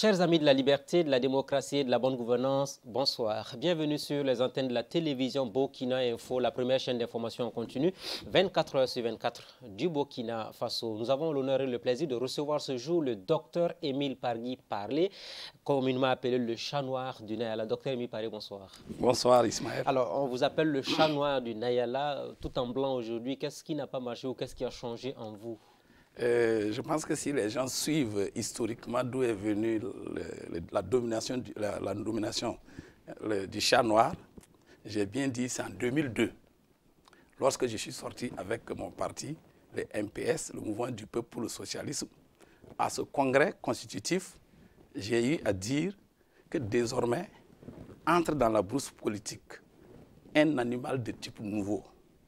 Chers amis de la liberté, de la démocratie et de la bonne gouvernance, bonsoir. Bienvenue sur les antennes de la télévision Burkina Info, la première chaîne d'information en continu, 24 heures sur 24 du Burkina Faso. Nous avons l'honneur et le plaisir de recevoir ce jour le docteur Émile Pargui Parlé, communément appelé le chat noir du Nayala. Docteur Émile Pargui, bonsoir. Bonsoir Ismaël. Alors, on vous appelle le chat noir du Nayala, tout en blanc aujourd'hui. Qu'est-ce qui n'a pas marché ou qu'est-ce qui a changé en vous? Je pense que si les gens suivent historiquement d'où est venue la domination du chat noir, j'ai bien dit c'est en 2002, lorsque je suis sorti avec mon parti, le MPS, le Mouvement du Peuple pour le Socialisme. À ce congrès constitutif, j'ai eu à dire que désormais, entre dans la brousse politique un animal de type nouveau,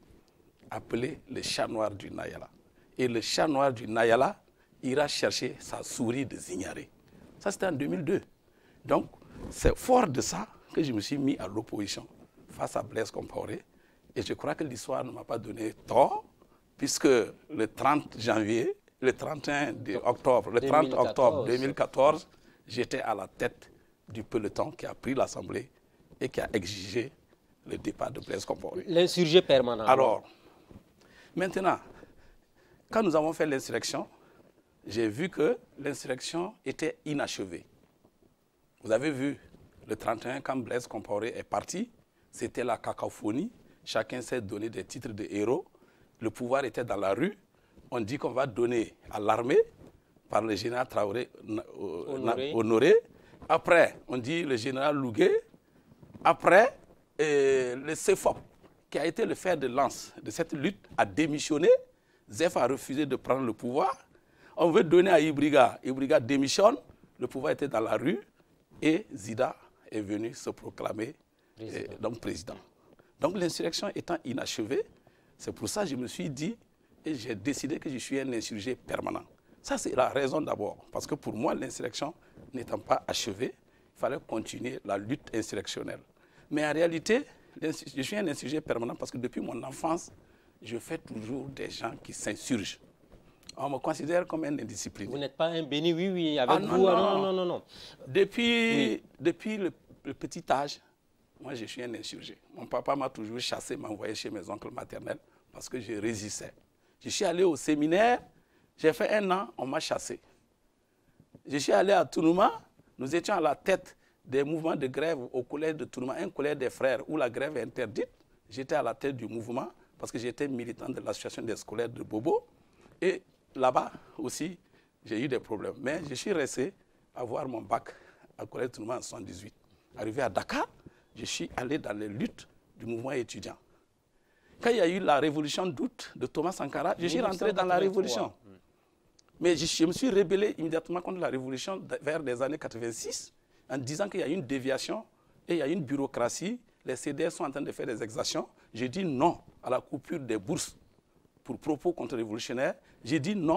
appelé le chat noir du Nayala. Et le chat noir du Nayala ira chercher sa souris de Zignaré. Ça, c'était en 2002. Donc, c'est fort de ça que je me suis mis à l'opposition face à Blaise Compaoré. Et je crois que l'histoire ne m'a pas donné tort, puisque le 30 janvier, le 31 octobre, le 30 octobre 2014, j'étais à la tête du peloton qui a pris l'Assemblée et qui a exigé le départ de Blaise Compaoré. L'insurgé permanent. Alors, maintenant, quand nous avons fait l'insurrection, j'ai vu que l'insurrection était inachevée. Vous avez vu, le 31, quand Blaise Compaoré est parti, c'était la cacophonie. Chacun s'est donné des titres de héros. Le pouvoir était dans la rue. On dit qu'on va donner à l'armée par le général Traoré Honoré. Après, on dit le général Lougué. Après, le CEFOP, qui a été le fer de lance de cette lutte, a démissionné. Zef a refusé de prendre le pouvoir. On veut donner à Ibriga. Ibriga démissionne. Le pouvoir était dans la rue. Et Zida est venu se proclamer président. Donc l'insurrection étant inachevée, c'est pour ça que je me suis dit et j'ai décidé que je suis un insurgé permanent. Ça, c'est la raison d'abord. Parce que pour moi, l'insurrection n'étant pas achevée, il fallait continuer la lutte insurrectionnelle. Mais en réalité, je suis un insurgé permanent parce que depuis mon enfance, je fais toujours des gens qui s'insurgent. On me considère comme un indiscipliné. Vous n'êtes pas un béni, oui, avec vous. Non. Depuis le petit âge, moi je suis un insurgé. Mon papa m'a toujours chassé, m'a envoyé chez mes oncles maternels parce que je résistais. Je suis allé au séminaire, j'ai fait 1 an, on m'a chassé. Je suis allé à Tounouma, nous étions à la tête des mouvements de grève au collège de Tounouma, un collège des frères où la grève est interdite. J'étais à la tête du mouvement parce que j'étais militant de l'association des scolaires de Bobo. Et là-bas aussi, j'ai eu des problèmes. Mais je suis resté avoir mon bac à collège de Tounouma en 1978. Arrivé à Dakar, je suis allé dans les luttes du mouvement étudiant. Quand il y a eu la révolution d'août de Thomas Sankara, je suis rentré dans la révolution. Mais je me suis rébellé immédiatement contre la révolution vers les années 86 en disant qu'il y a une déviation et il y a une bureaucratie. Les CDR sont en train de faire des exactions. J'ai dit non à la coupure des bourses pour propos contre-révolutionnaires. J'ai dit non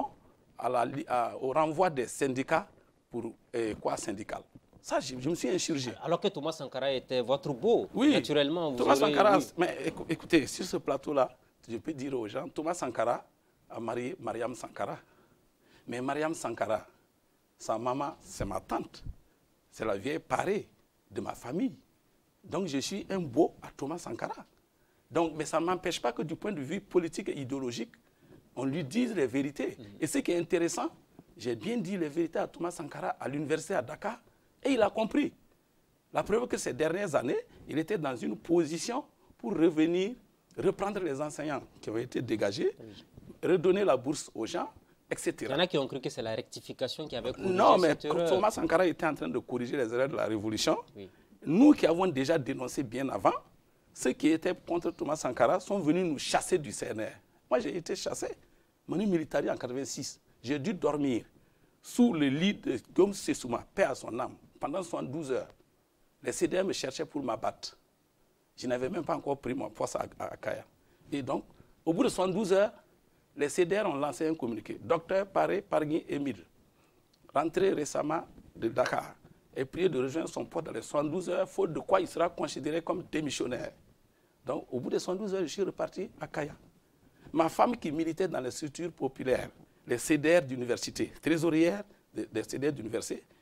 au renvoi des syndicats pour quoi syndical. Ça, je me suis insurgé. Alors que Thomas Sankara était votre beau, oui, naturellement. Thomas Sankara, mais écoutez, sur ce plateau-là, je peux dire aux gens, Thomas Sankara a marié Mariam Sankara. Mais Mariam Sankara, sa maman, c'est ma tante. C'est la vieille parée de ma famille. Donc je suis un beau à Thomas Sankara. Donc, mais ça ne m'empêche pas que du point de vue politique et idéologique, on lui dise les vérités. Et ce qui est intéressant, j'ai bien dit les vérités à Thomas Sankara à l'université à Dakar et il a compris. La preuve que ces dernières années, il était dans une position pour revenir, reprendre les enseignants qui ont été dégagés, redonner la bourse aux gens, etc. Il y en a qui ont cru que c'est la rectification qui avait corrigé Non, mais cette erreur. Thomas Sankara était en train de corriger les erreurs de la Révolution. Oui. Nous qui avons déjà dénoncé bien avant, ceux qui étaient contre Thomas Sankara sont venus nous chasser du CNR. Moi, j'ai été chassé. Manu Militari en 1986. J'ai dû dormir sous le lit de Guillaume Sessouma, paix à son âme, pendant 72 heures. Les CDR me cherchaient pour m'abattre. Je n'avais même pas encore pris mon poste à Kaya. Et donc, au bout de 72 heures, les CDR ont lancé un communiqué. Docteur Pargui Émile, rentré récemment de Dakar, est prié de rejoindre son poste dans les 72 heures, faute de quoi il sera considéré comme démissionnaire. Donc, au bout de 72 heures, je suis reparti à Kaya. Ma femme qui militait dans les structures populaires, les CDR d'université, trésorière des CDR d'université,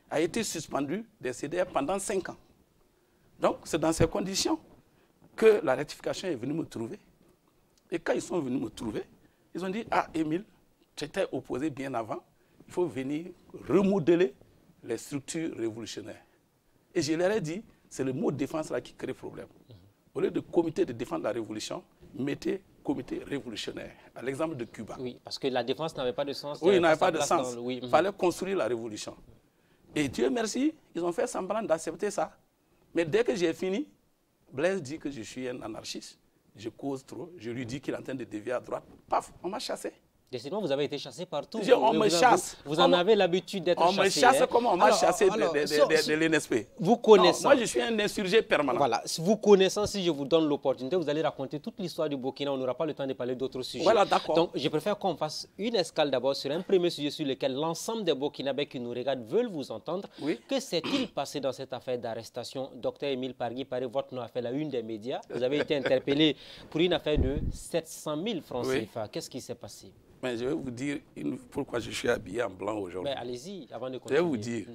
a été suspendu des CDR pendant 5 ans. Donc, c'est dans ces conditions que la rectification est venue me trouver. Et quand ils sont venus me trouver, ils ont dit, ah, Émile, tu étais opposé bien avant, il faut venir remodeler les structures révolutionnaires. Et je leur ai dit, c'est le mot défense là qui crée problème. Au lieu de comité de défense de la révolution, mettez comité révolutionnaire, à l'exemple de Cuba. Oui, parce que la défense n'avait pas de sens. Oui, il n'avait pas de sens. Oui. Il fallait construire la révolution. Et Dieu merci, ils ont fait semblant d'accepter ça. Mais dès que j'ai fini, Blaise dit que je suis un anarchiste. Je cause trop. Je lui dis qu'il est en train de dévier à droite. Paf, on m'a chassé. Décidément, vous avez été chassé partout. On me chasse. Vous en avez l'habitude d'être chassé. On me chasse comme on m'a chassé de l'NSP. Vous connaissant. Moi, je suis un insurgé permanent. Voilà. Vous connaissant, si je vous donne l'opportunité, vous allez raconter toute l'histoire du Burkina. On n'aura pas le temps de parler d'autres sujets. Voilà, d'accord. Donc, je préfère qu'on fasse une escale d'abord sur un premier sujet sur lequel l'ensemble des Burkinabés qui nous regardent veulent vous entendre. Oui. Que s'est-il passé dans cette affaire d'arrestation? Docteur Émile Pargui, votre nom a fait la une des médias. Vous avez été interpellé pour une affaire de 700 000 francs CFA. Qu'est-ce qui s'est passé? Mais je vais vous dire pourquoi je suis habillé en blanc aujourd'hui. Mais allez-y, avant de continuer. Je vais vous dire,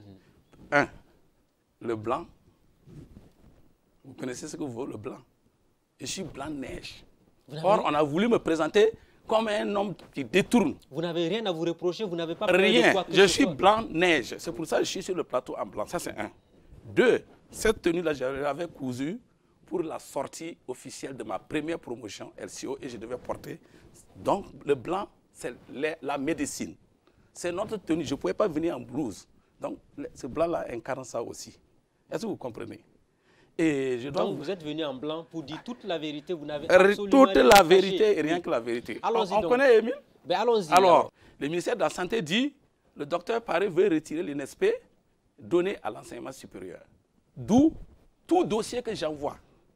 le blanc, vous connaissez ce que vaut le blanc? Je suis blanc-neige. Or, on a voulu me présenter comme un homme qui détourne. Vous n'avez rien à vous reprocher, vous n'avez pas peur rien. De quoi que je suis blanc-neige. C'est pour ça que je suis sur le plateau en blanc. Ça, c'est un. 2, cette tenue-là, je l'avais cousue pour la sortie officielle de ma première promotion LCO et je devais porter. Donc, le blanc, c'est la médecine. C'est notre tenue. Je ne pouvais pas venir en blouse. Donc, ce blanc-là incarne ça aussi. Est-ce que vous comprenez? Et donc, vous êtes venu en blanc pour dire toute la vérité. Vous n'avez absolument toute la vérité et rien que la vérité. On connaît Émile? Ben, allons-y. Alors, le ministère de la Santé dit le docteur Paré veut retirer l'INSP donné à l'enseignement supérieur. D'où tout dossier que j'envoie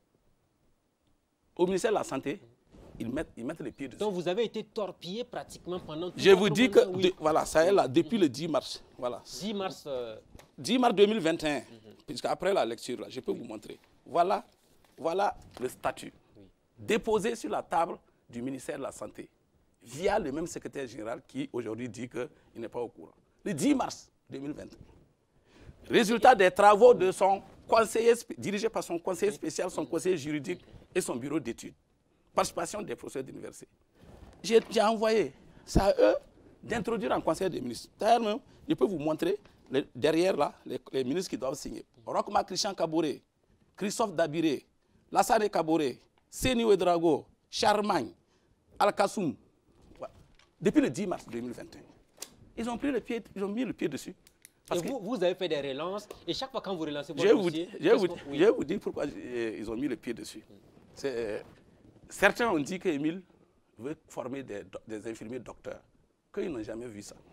au ministère de la Santé, ils mettent les pieds dessus. Donc vous avez été torpillé pratiquement pendant tout Je vous dis que, voilà, ça est là, depuis le 10 mars. Voilà. 10 mars 10 mars 2021, puisqu'après la lecture, là, je peux vous montrer. Voilà le statut déposé sur la table du ministère de la Santé, via le même secrétaire général qui aujourd'hui dit qu'il n'est pas au courant. Le 10 mars 2021. Résultat des travaux de son conseiller, dirigé par son conseiller spécial, son conseiller juridique et son bureau d'études. Participation des professeurs d'université. J'ai envoyé ça à eux d'introduire en conseil des ministres. D'ailleurs, même, je peux vous montrer derrière là, les ministres qui doivent signer. Rokma Christian Kaboré, Christophe Dabiré, Lassane Kaboré, Seni Ouedraogo, Charmagne, Al-Kassoum. Voilà. Depuis le 10 mars 2021. Ils ont mis le pied dessus. Parce que vous avez fait des relances et chaque fois quand vous relancez votre dossier... Je vais vous dire pourquoi ils ont mis le pied dessus. Certains ont dit qu'Émile veut former des infirmiers docteurs, qu'ils n'ont jamais vu ça.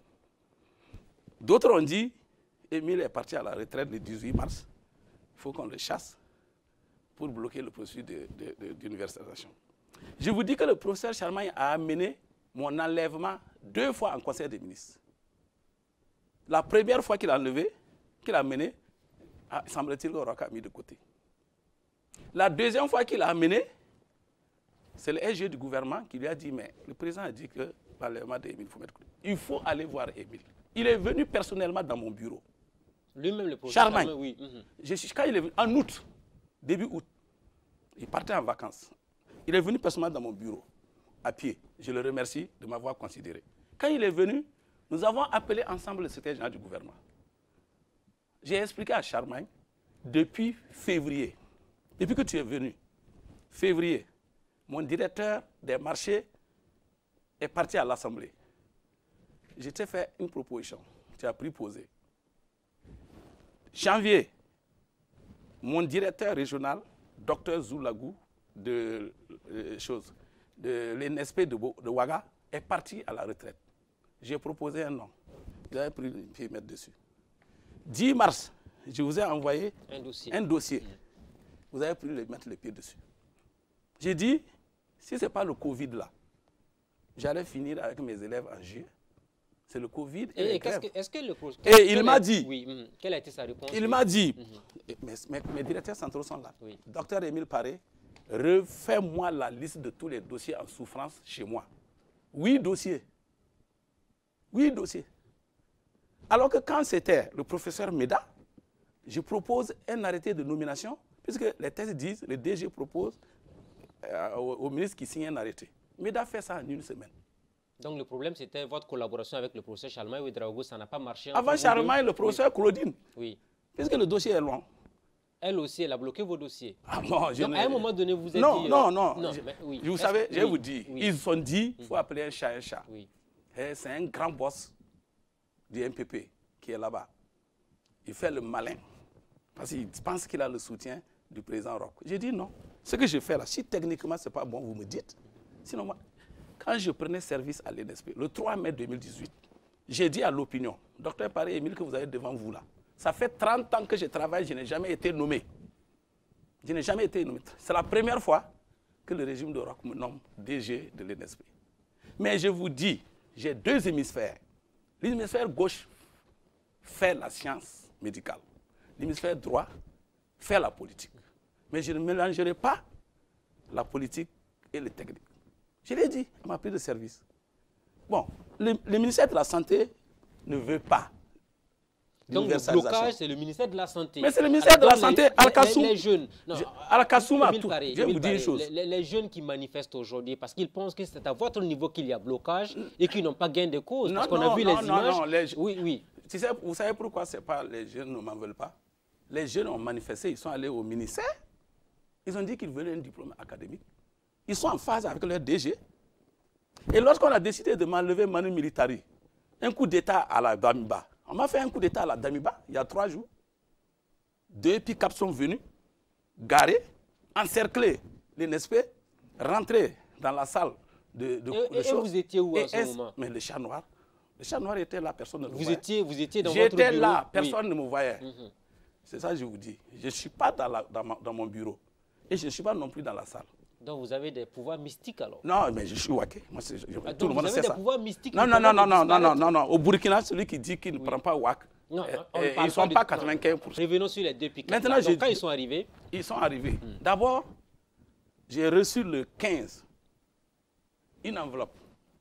D'autres ont dit qu'Émile est parti à la retraite le 18 mars. Il faut qu'on le chasse pour bloquer le processus d'universalisation. Je vous dis que le professeur Charmagne a amené mon enlèvement 2 fois en conseil des ministres. La première fois qu'il a enlevé, qu'il a amené, semble-t-il qu'on a mis de côté. La deuxième fois qu'il a amené, c'est le SG du gouvernement qui lui a dit, mais le président a dit que l'enlèvement d'Émile, il faut aller voir Émile. Il est venu personnellement dans mon bureau. Lui-même, le professeur Charmagne. Oui. Quand il est venu, en août, début août, il partait en vacances. Il est venu personnellement dans mon bureau, à pied. Je le remercie de m'avoir considéré. Quand il est venu, nous avons appelé ensemble le secrétaire général du gouvernement. J'ai expliqué à Charmagne, depuis février, depuis que tu es venu, février, mon directeur des marchés est parti à l'Assemblée. Je t'ai fait une proposition. Tu as pris posé. Janvier, mon directeur régional, Dr Zoulagou, de l'NSP de Ouaga, est parti à la retraite. J'ai proposé un nom. Vous avez pris le pied mettre dessus. 10 mars, je vous ai envoyé un dossier. Vous avez pris mettre le pied dessus. J'ai dit, si ce n'est pas le Covid là, j'allais finir avec mes élèves en juillet. C'est le Covid et les grèves. Et il m'a dit, oui, quelle a été sa réponse? Il m'a dit, mes directeurs centraux sont là. Oui. Docteur Émile Paré, refais-moi la liste de tous les dossiers en souffrance chez moi. 8 dossiers. 8 dossiers. Alors que quand c'était le professeur Meda, je propose un arrêté de nomination, puisque les textes disent, le DG propose au ministre qui signe un arrêté. Meda fait ça en une semaine. Donc le problème, c'était votre collaboration avec le professeur Charlemagne Ouedraogo, ça n'a pas marché. Avant Charlemagne, le professeur Claudine. Oui. Puisque le dossier est long. Elle aussi, elle a bloqué vos dossiers. Ah bon, donc, à un moment donné, vous êtes non, dit... non. Oui. Vous savez, je vais vous dire, oui. ils ont dit, il faut appeler un chat un chat. Oui. C'est un grand boss du MPP qui est là-bas. Il fait le malin. Parce qu'il pense qu'il a le soutien du président Roch. J'ai dit non. Ce que je fais là, si techniquement ce n'est pas bon, vous me dites. Sinon, moi, quand je prenais service à l'INSP, le 3 mai 2018, j'ai dit à l'opinion, docteur Paré-Émile, que vous avez devant vous là, ça fait 30 ans que je travaille, je n'ai jamais été nommé. Je n'ai jamais été nommé. C'est la première fois que le régime de Roch me nomme DG de l'INSP. Mais je vous dis, j'ai deux hémisphères. L'hémisphère gauche fait la science médicale. L'hémisphère droit fait la politique. Mais je ne mélangerai pas la politique et le technique. Je l'ai dit à ma prise de service. Bon, le ministère de la Santé ne veut pas. Donc le blocage, c'est le ministère de la Santé. Mais c'est le ministère de la Santé, Al-Kassoum. Les jeunes, Al-Kassoum a tout. Je vais vous dire une chose. Les jeunes qui manifestent aujourd'hui, parce qu'ils pensent que c'est à votre niveau qu'il y a blocage et qu'ils n'ont pas gain de cause. Parce qu'on a vu les images. Oui. Vous savez pourquoi les jeunes ne m'en veulent pas? Les jeunes ont manifesté, ils sont allés au ministère. Ils ont dit qu'ils veulent un diplôme académique. Ils sont en phase avec leur DG. Et lorsqu'on a décidé de m'enlever Manu Militari, un coup d'État à la Damiba, on m'a fait un coup d'État à la Damiba il y a 3 jours. 2 pick-up sont venus, garés, encercler l'INSP, rentrer dans la salle de et vous étiez où à ce moment? Mais le chat noir. Le chat noir était là, personne ne le voyait. Vous étiez dans votre bureau? J'étais là, personne ne me voyait. C'est ça que je vous dis. Je ne suis pas dans mon bureau. Et je ne suis pas non plus dans la salle. Donc vous avez des pouvoirs mystiques alors? Non, mais je suis waké. Tout le monde sait ça. Vous avez des pouvoirs mystiques? Non. Au Burkina, celui qui dit qu'il ne prend pas WAC, ils ne sont pas 95%. Revenons sur les 2 pick-up. Maintenant, quand ils sont arrivés? Ils sont arrivés. D'abord, j'ai reçu le 15 une enveloppe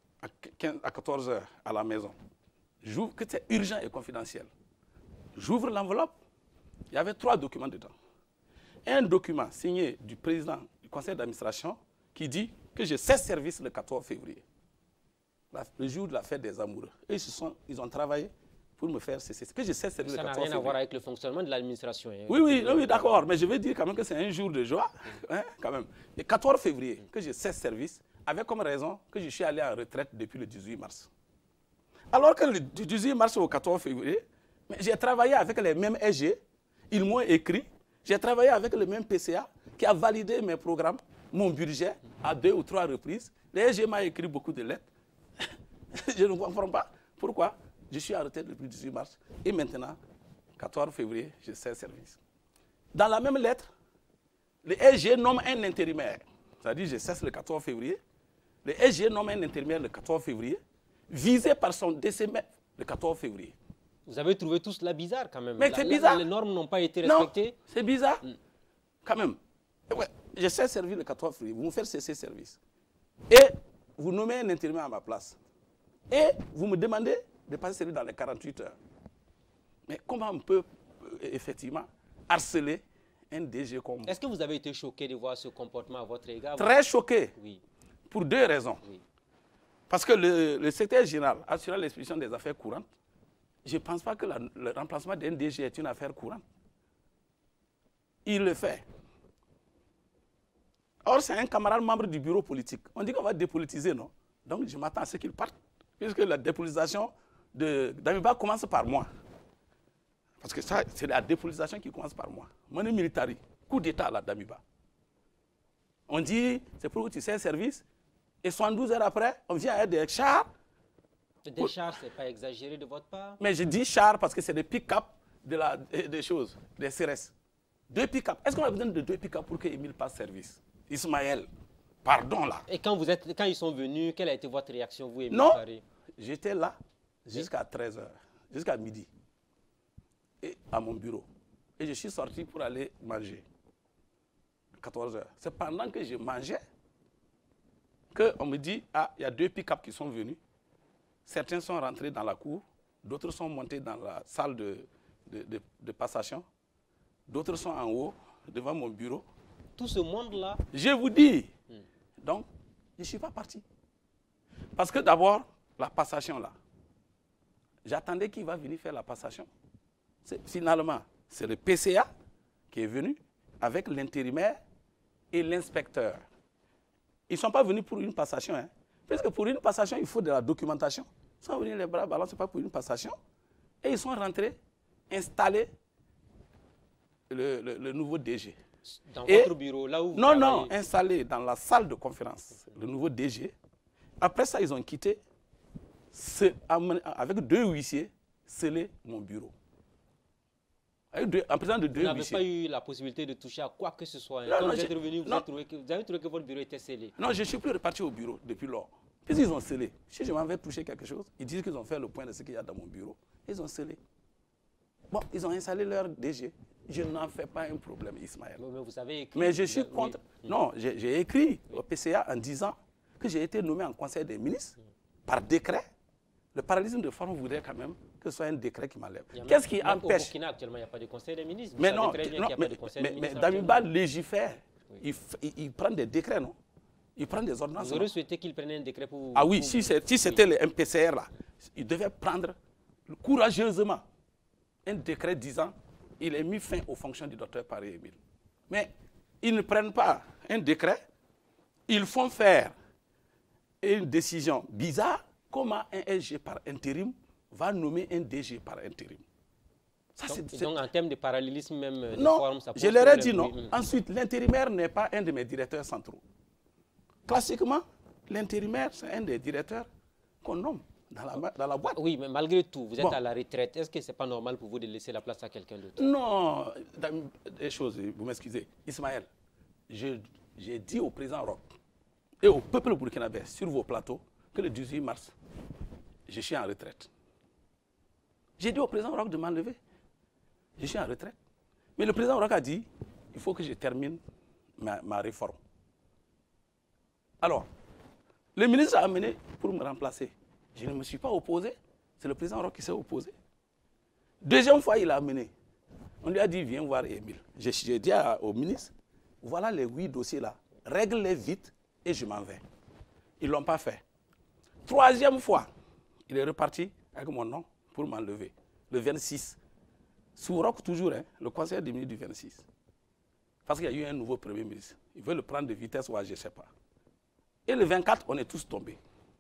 à 14 h à la maison. J'ouvre, que c'est urgent et confidentiel. J'ouvre l'enveloppe, il y avait 3 documents dedans. Un document signé du président du conseil d'administration qui dit que je cesse service le 14 février, le jour de la fête des amoureux. Et ils ont travaillé pour me faire cesser. Que je cesse service le 14 février. Ça n'a rien à voir avec le fonctionnement de l'administration. Hein. Oui, d'accord. Mais je veux dire quand même que c'est un jour de joie. Hein, quand même. Le 14 février, que je cesse service, avec comme raison que je suis allé en retraite depuis le 18 mars. Alors que du 18 mars au 14 février, j'ai travaillé avec les mêmes SG, ils m'ont écrit, j'ai travaillé avec le même PCA qui a validé mes programmes, mon budget à 2 ou 3 reprises. Les SG m'ont écrit beaucoup de lettres. Je ne comprends pas pourquoi je suis en retraite depuis le 18 mars et maintenant, 14 février, je cesse service. Dans la même lettre, le SG nomme un intérimaire, c'est-à-dire je cesse le 14 février, le SG nomme un intérimaire le 14 février, visé par son décès le 14 février. Vous avez trouvé tout cela bizarre quand même. Mais c'est bizarre. Les normes n'ont pas été respectées. Non, c'est bizarre. Quand même. Ouais, je sais servir le 14 février. Vous me faites cesser service. Et vous nommez un intérimaire à ma place. Et vous me demandez de passer service dans les 48 heures. Mais comment on peut effectivement harceler un DG comme moi? Est-ce que vous avez été choqué de voir ce comportement à votre égard? Très choqué. Oui. Pour 2 raisons. Oui. Parce que le secrétaire général assurant l'expédition des affaires courantes, je ne pense pas que le remplacement d'un DG est une affaire courante. Il le fait. Or, c'est un camarade membre du bureau politique. On dit qu'on va dépolitiser, non? Donc, je m'attends à ce qu'il parte. Puisque la dépolitisation d'Amiba commence par moi. Parce que ça, c'est la dépolitisation qui commence par moi. Manu Militari, coup d'État à la Damiba. On dit, c'est pour que tu sais service. Et 72 heures après, on vient avec des chars. Des chars, ce n'est pas exagéré de votre part? Mais je dis chars parce que c'est des pick-up des choses, des CRS. 2 pick-up. Est-ce qu'on a besoin de 2 pick-up pour que Émile passe service? Ismaël, pardon là. Et quand ils sont venus, quelle a été votre réaction, vous, Émile Non, Paré? j'étais là jusqu'à 13 h, jusqu'à midi, et à mon bureau. Et je suis sorti pour aller manger. 14 h. C'est pendant que je mangeais qu'on me dit, ah, il y a 2 pick-up qui sont venus. Certains sont rentrés dans la cour d'autres sont montés dans la salle de passation, d'autres sont en haut, devant mon bureau. Tout ce monde-là. Je vous dis. Donc, je ne suis pas parti. Parce que d'abord, la passation là, j'attendais qu'il va venir faire la passation. Finalement, c'est le PCA qui est venu avec l'intérimaire et l'inspecteur. Ils ne sont pas venus pour une passation. Hein. Parce que pour une passation, il faut de la documentation. Ils sont venus les bras ballants, ce n'est pas pour une passation. Et ils sont rentrés, installés le nouveau DG. Dans votre bureau, là où vous Non, travaillez. non, installés dans la salle de conférence, le nouveau DG. Après ça, ils ont quitté, avec 2 huissiers, sceller mon bureau. En présence de 2 huissiers. Vous n'avez pas eu la possibilité de toucher à quoi que ce soit. Non, Quand non, vous êtes revenu, vous avez trouvé que votre bureau était scellé. Non, je ne suis plus reparti au bureau depuis lors. Puisqu'ils ont scellé. Si je m'en vais toucher quelque chose, ils disent qu'ils ont fait le point de ce qu'il y a dans mon bureau. Ils ont scellé. Bon, ils ont installé leur DG. Je n'en fais pas un problème, Ismaël. Mais vous avez écrit. Mais je suis contre. Oui. Non, j'ai écrit au PCA en disant que j'ai été nommé en Conseil des ministres par décret. Le parallélisme de forme voudrait quand même que ce soit un décret qui m'enlève. Qu'est-ce qui empêche? Au Burkina, actuellement, il n'y a pas de Conseil des ministres. Mais non, mais Damiba légifère. Oui. Il prend des décrets, non? Il prend des ordonnances. Vous auriez souhaité qu'il prenne un décret pour... Ah oui, si c'était le MPCR là, il devait prendre courageusement un décret disant il est mis fin aux fonctions du docteur Paré-Emile. Mais ils ne prennent pas un décret, ils font faire une décision bizarre. Comment un SG par intérim va nommer un DG par intérim? Ça, donc en termes de parallélisme même de non, forme, ça pose je leur ai dit problème. non. Ensuite, l'intérimaire n'est pas un de mes directeurs centraux. Classiquement, l'intérimaire, c'est un des directeurs qu'on nomme dans la boîte. Oui, mais malgré tout, vous êtes à la retraite. Est-ce que ce n'est pas normal pour vous de laisser la place à quelqu'un d'autre? Non, des choses, vous m'excusez. Ismaël, j'ai dit au président Roch et au peuple burkinabé sur vos plateaux que le 18 mars, je suis en retraite. J'ai dit au président Roch de m'enlever. Je suis en retraite. Mais le président Roch a dit, il faut que je termine ma réforme. Alors, le ministre a amené pour me remplacer. Je ne me suis pas opposé. C'est le président Roch qui s'est opposé. Deuxième fois, il a amené. On lui a dit, viens voir Émile. J'ai dit au ministre, voilà les 8 dossiers là. Règle-les vite et je m'en vais. Ils ne l'ont pas fait. Troisième fois, il est reparti avec mon nom pour m'enlever. Le 26. Sous Roch toujours, hein, le conseil des ministres du 26. Parce qu'il y a eu un nouveau premier ministre. Il veut le prendre de vitesse ou je ne sais pas. Et le 24, on est tous tombés.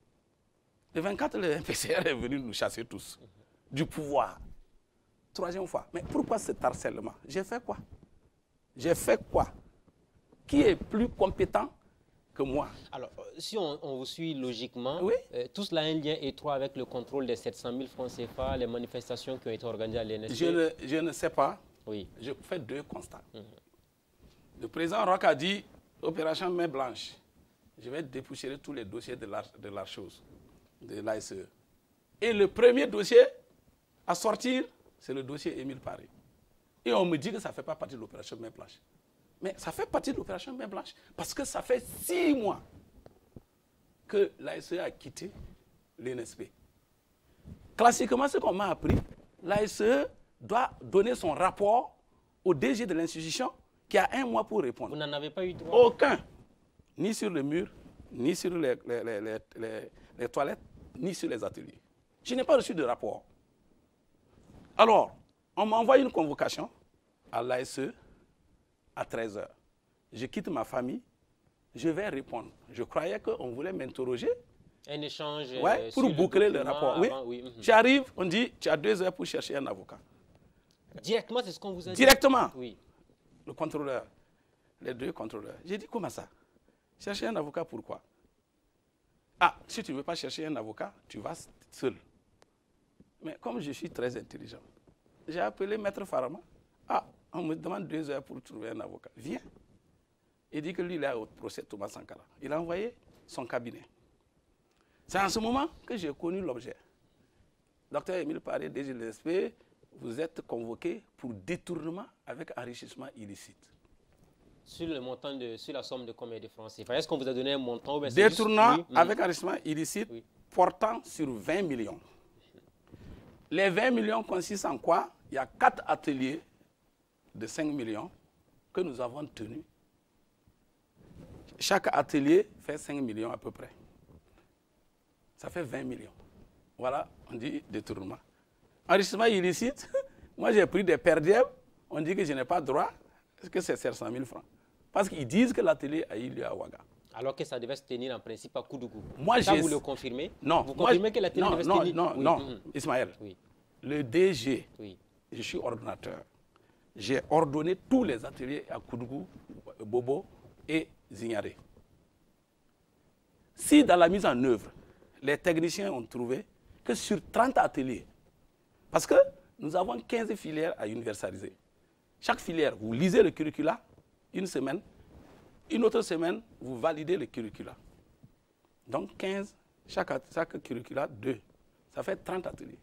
Le 24, le PCR est venu nous chasser tous. Du pouvoir. Troisième fois. Mais pourquoi cet harcèlement? J'ai fait quoi? J'ai fait quoi? Qui est plus compétent que moi? Alors, si on vous suit logiquement, oui? Tout cela a un lien étroit avec le contrôle des 700 000 francs CFA, les manifestations qui ont été organisées à l'ENSP. Je ne sais pas. Oui. Je fais 2 constats. Le président Roch a dit, opération main blanche. Je vais dépoussiérer tous les dossiers de la chose, de l'ASE. Et le premier dossier à sortir, c'est le dossier Émile Paré. Et on me dit que ça ne fait pas partie de l'opération main blanche. Mais ça fait partie de l'opération main blanche parce que ça fait 6 mois que l'ASE a quitté l'ENSP. Classiquement, ce qu'on m'a appris, l'ASE doit donner son rapport au DG de l'institution qui a 1 mois pour répondre. Vous n'en avez pas eu droit? Aucun. Ni sur le mur, ni sur les toilettes, ni sur les ateliers. Je n'ai pas reçu de rapport. Alors, on m'a envoyé une convocation à l'ASE à 13h. Je quitte ma famille, je vais répondre. Je croyais qu'on voulait m'interroger. Un échange pour boucler le rapport. Oui. Oui. J'arrive, on dit, tu as 2 heures pour chercher un avocat. Directement, c'est ce qu'on vous a dit? Directement. Oui. Le contrôleur, les 2 contrôleurs. J'ai dit, comment ça? Chercher un avocat, pourquoi? Ah, si tu ne veux pas chercher un avocat, tu vas seul. Mais comme je suis très intelligent, j'ai appelé Maître Farama. Ah, on me demande 2 heures pour trouver un avocat. Viens. Il dit que lui, il est au procès Thomas Sankara. Il a envoyé son cabinet. C'est en ce moment que j'ai connu l'objet. Docteur Émile Paré, DG de l'ENSP, vous êtes convoqué pour détournement avec enrichissement illicite. Sur le montant sur la somme de combien de francs CFA? Est-ce qu'on vous a donné un montant? Détournant avec enrichissement illicite portant sur 20 millions. Les 20 millions consistent en quoi? Il y a 4 ateliers de 5 millions que nous avons tenus. Chaque atelier fait 5 millions à peu près. Ça fait 20 millions. Voilà, on dit détournement. Enrichissement illicite, moi j'ai pris des perdièmes, on dit que je n'ai pas droit, que c'est 700 000 francs. Parce qu'ils disent que l'atelier a eu lieu à Ouaga. Alors que ça devait se tenir en principe à Koudougou. Moi, ça, vous le confirmez? Non. Vous confirmez que l'atelier devait se tenir? Non. Ismaël, le DG, je suis ordonnateur. J'ai ordonné tous les ateliers à Koudougou, Bobo et Zignaré. Si dans la mise en œuvre, les techniciens ont trouvé que sur 30 ateliers, parce que nous avons 15 filières à universaliser. Chaque filière, vous lisez le curricula une semaine, une autre semaine, vous validez le curricula. Donc 15, chaque curricula, 2. Ça fait 30 ateliers.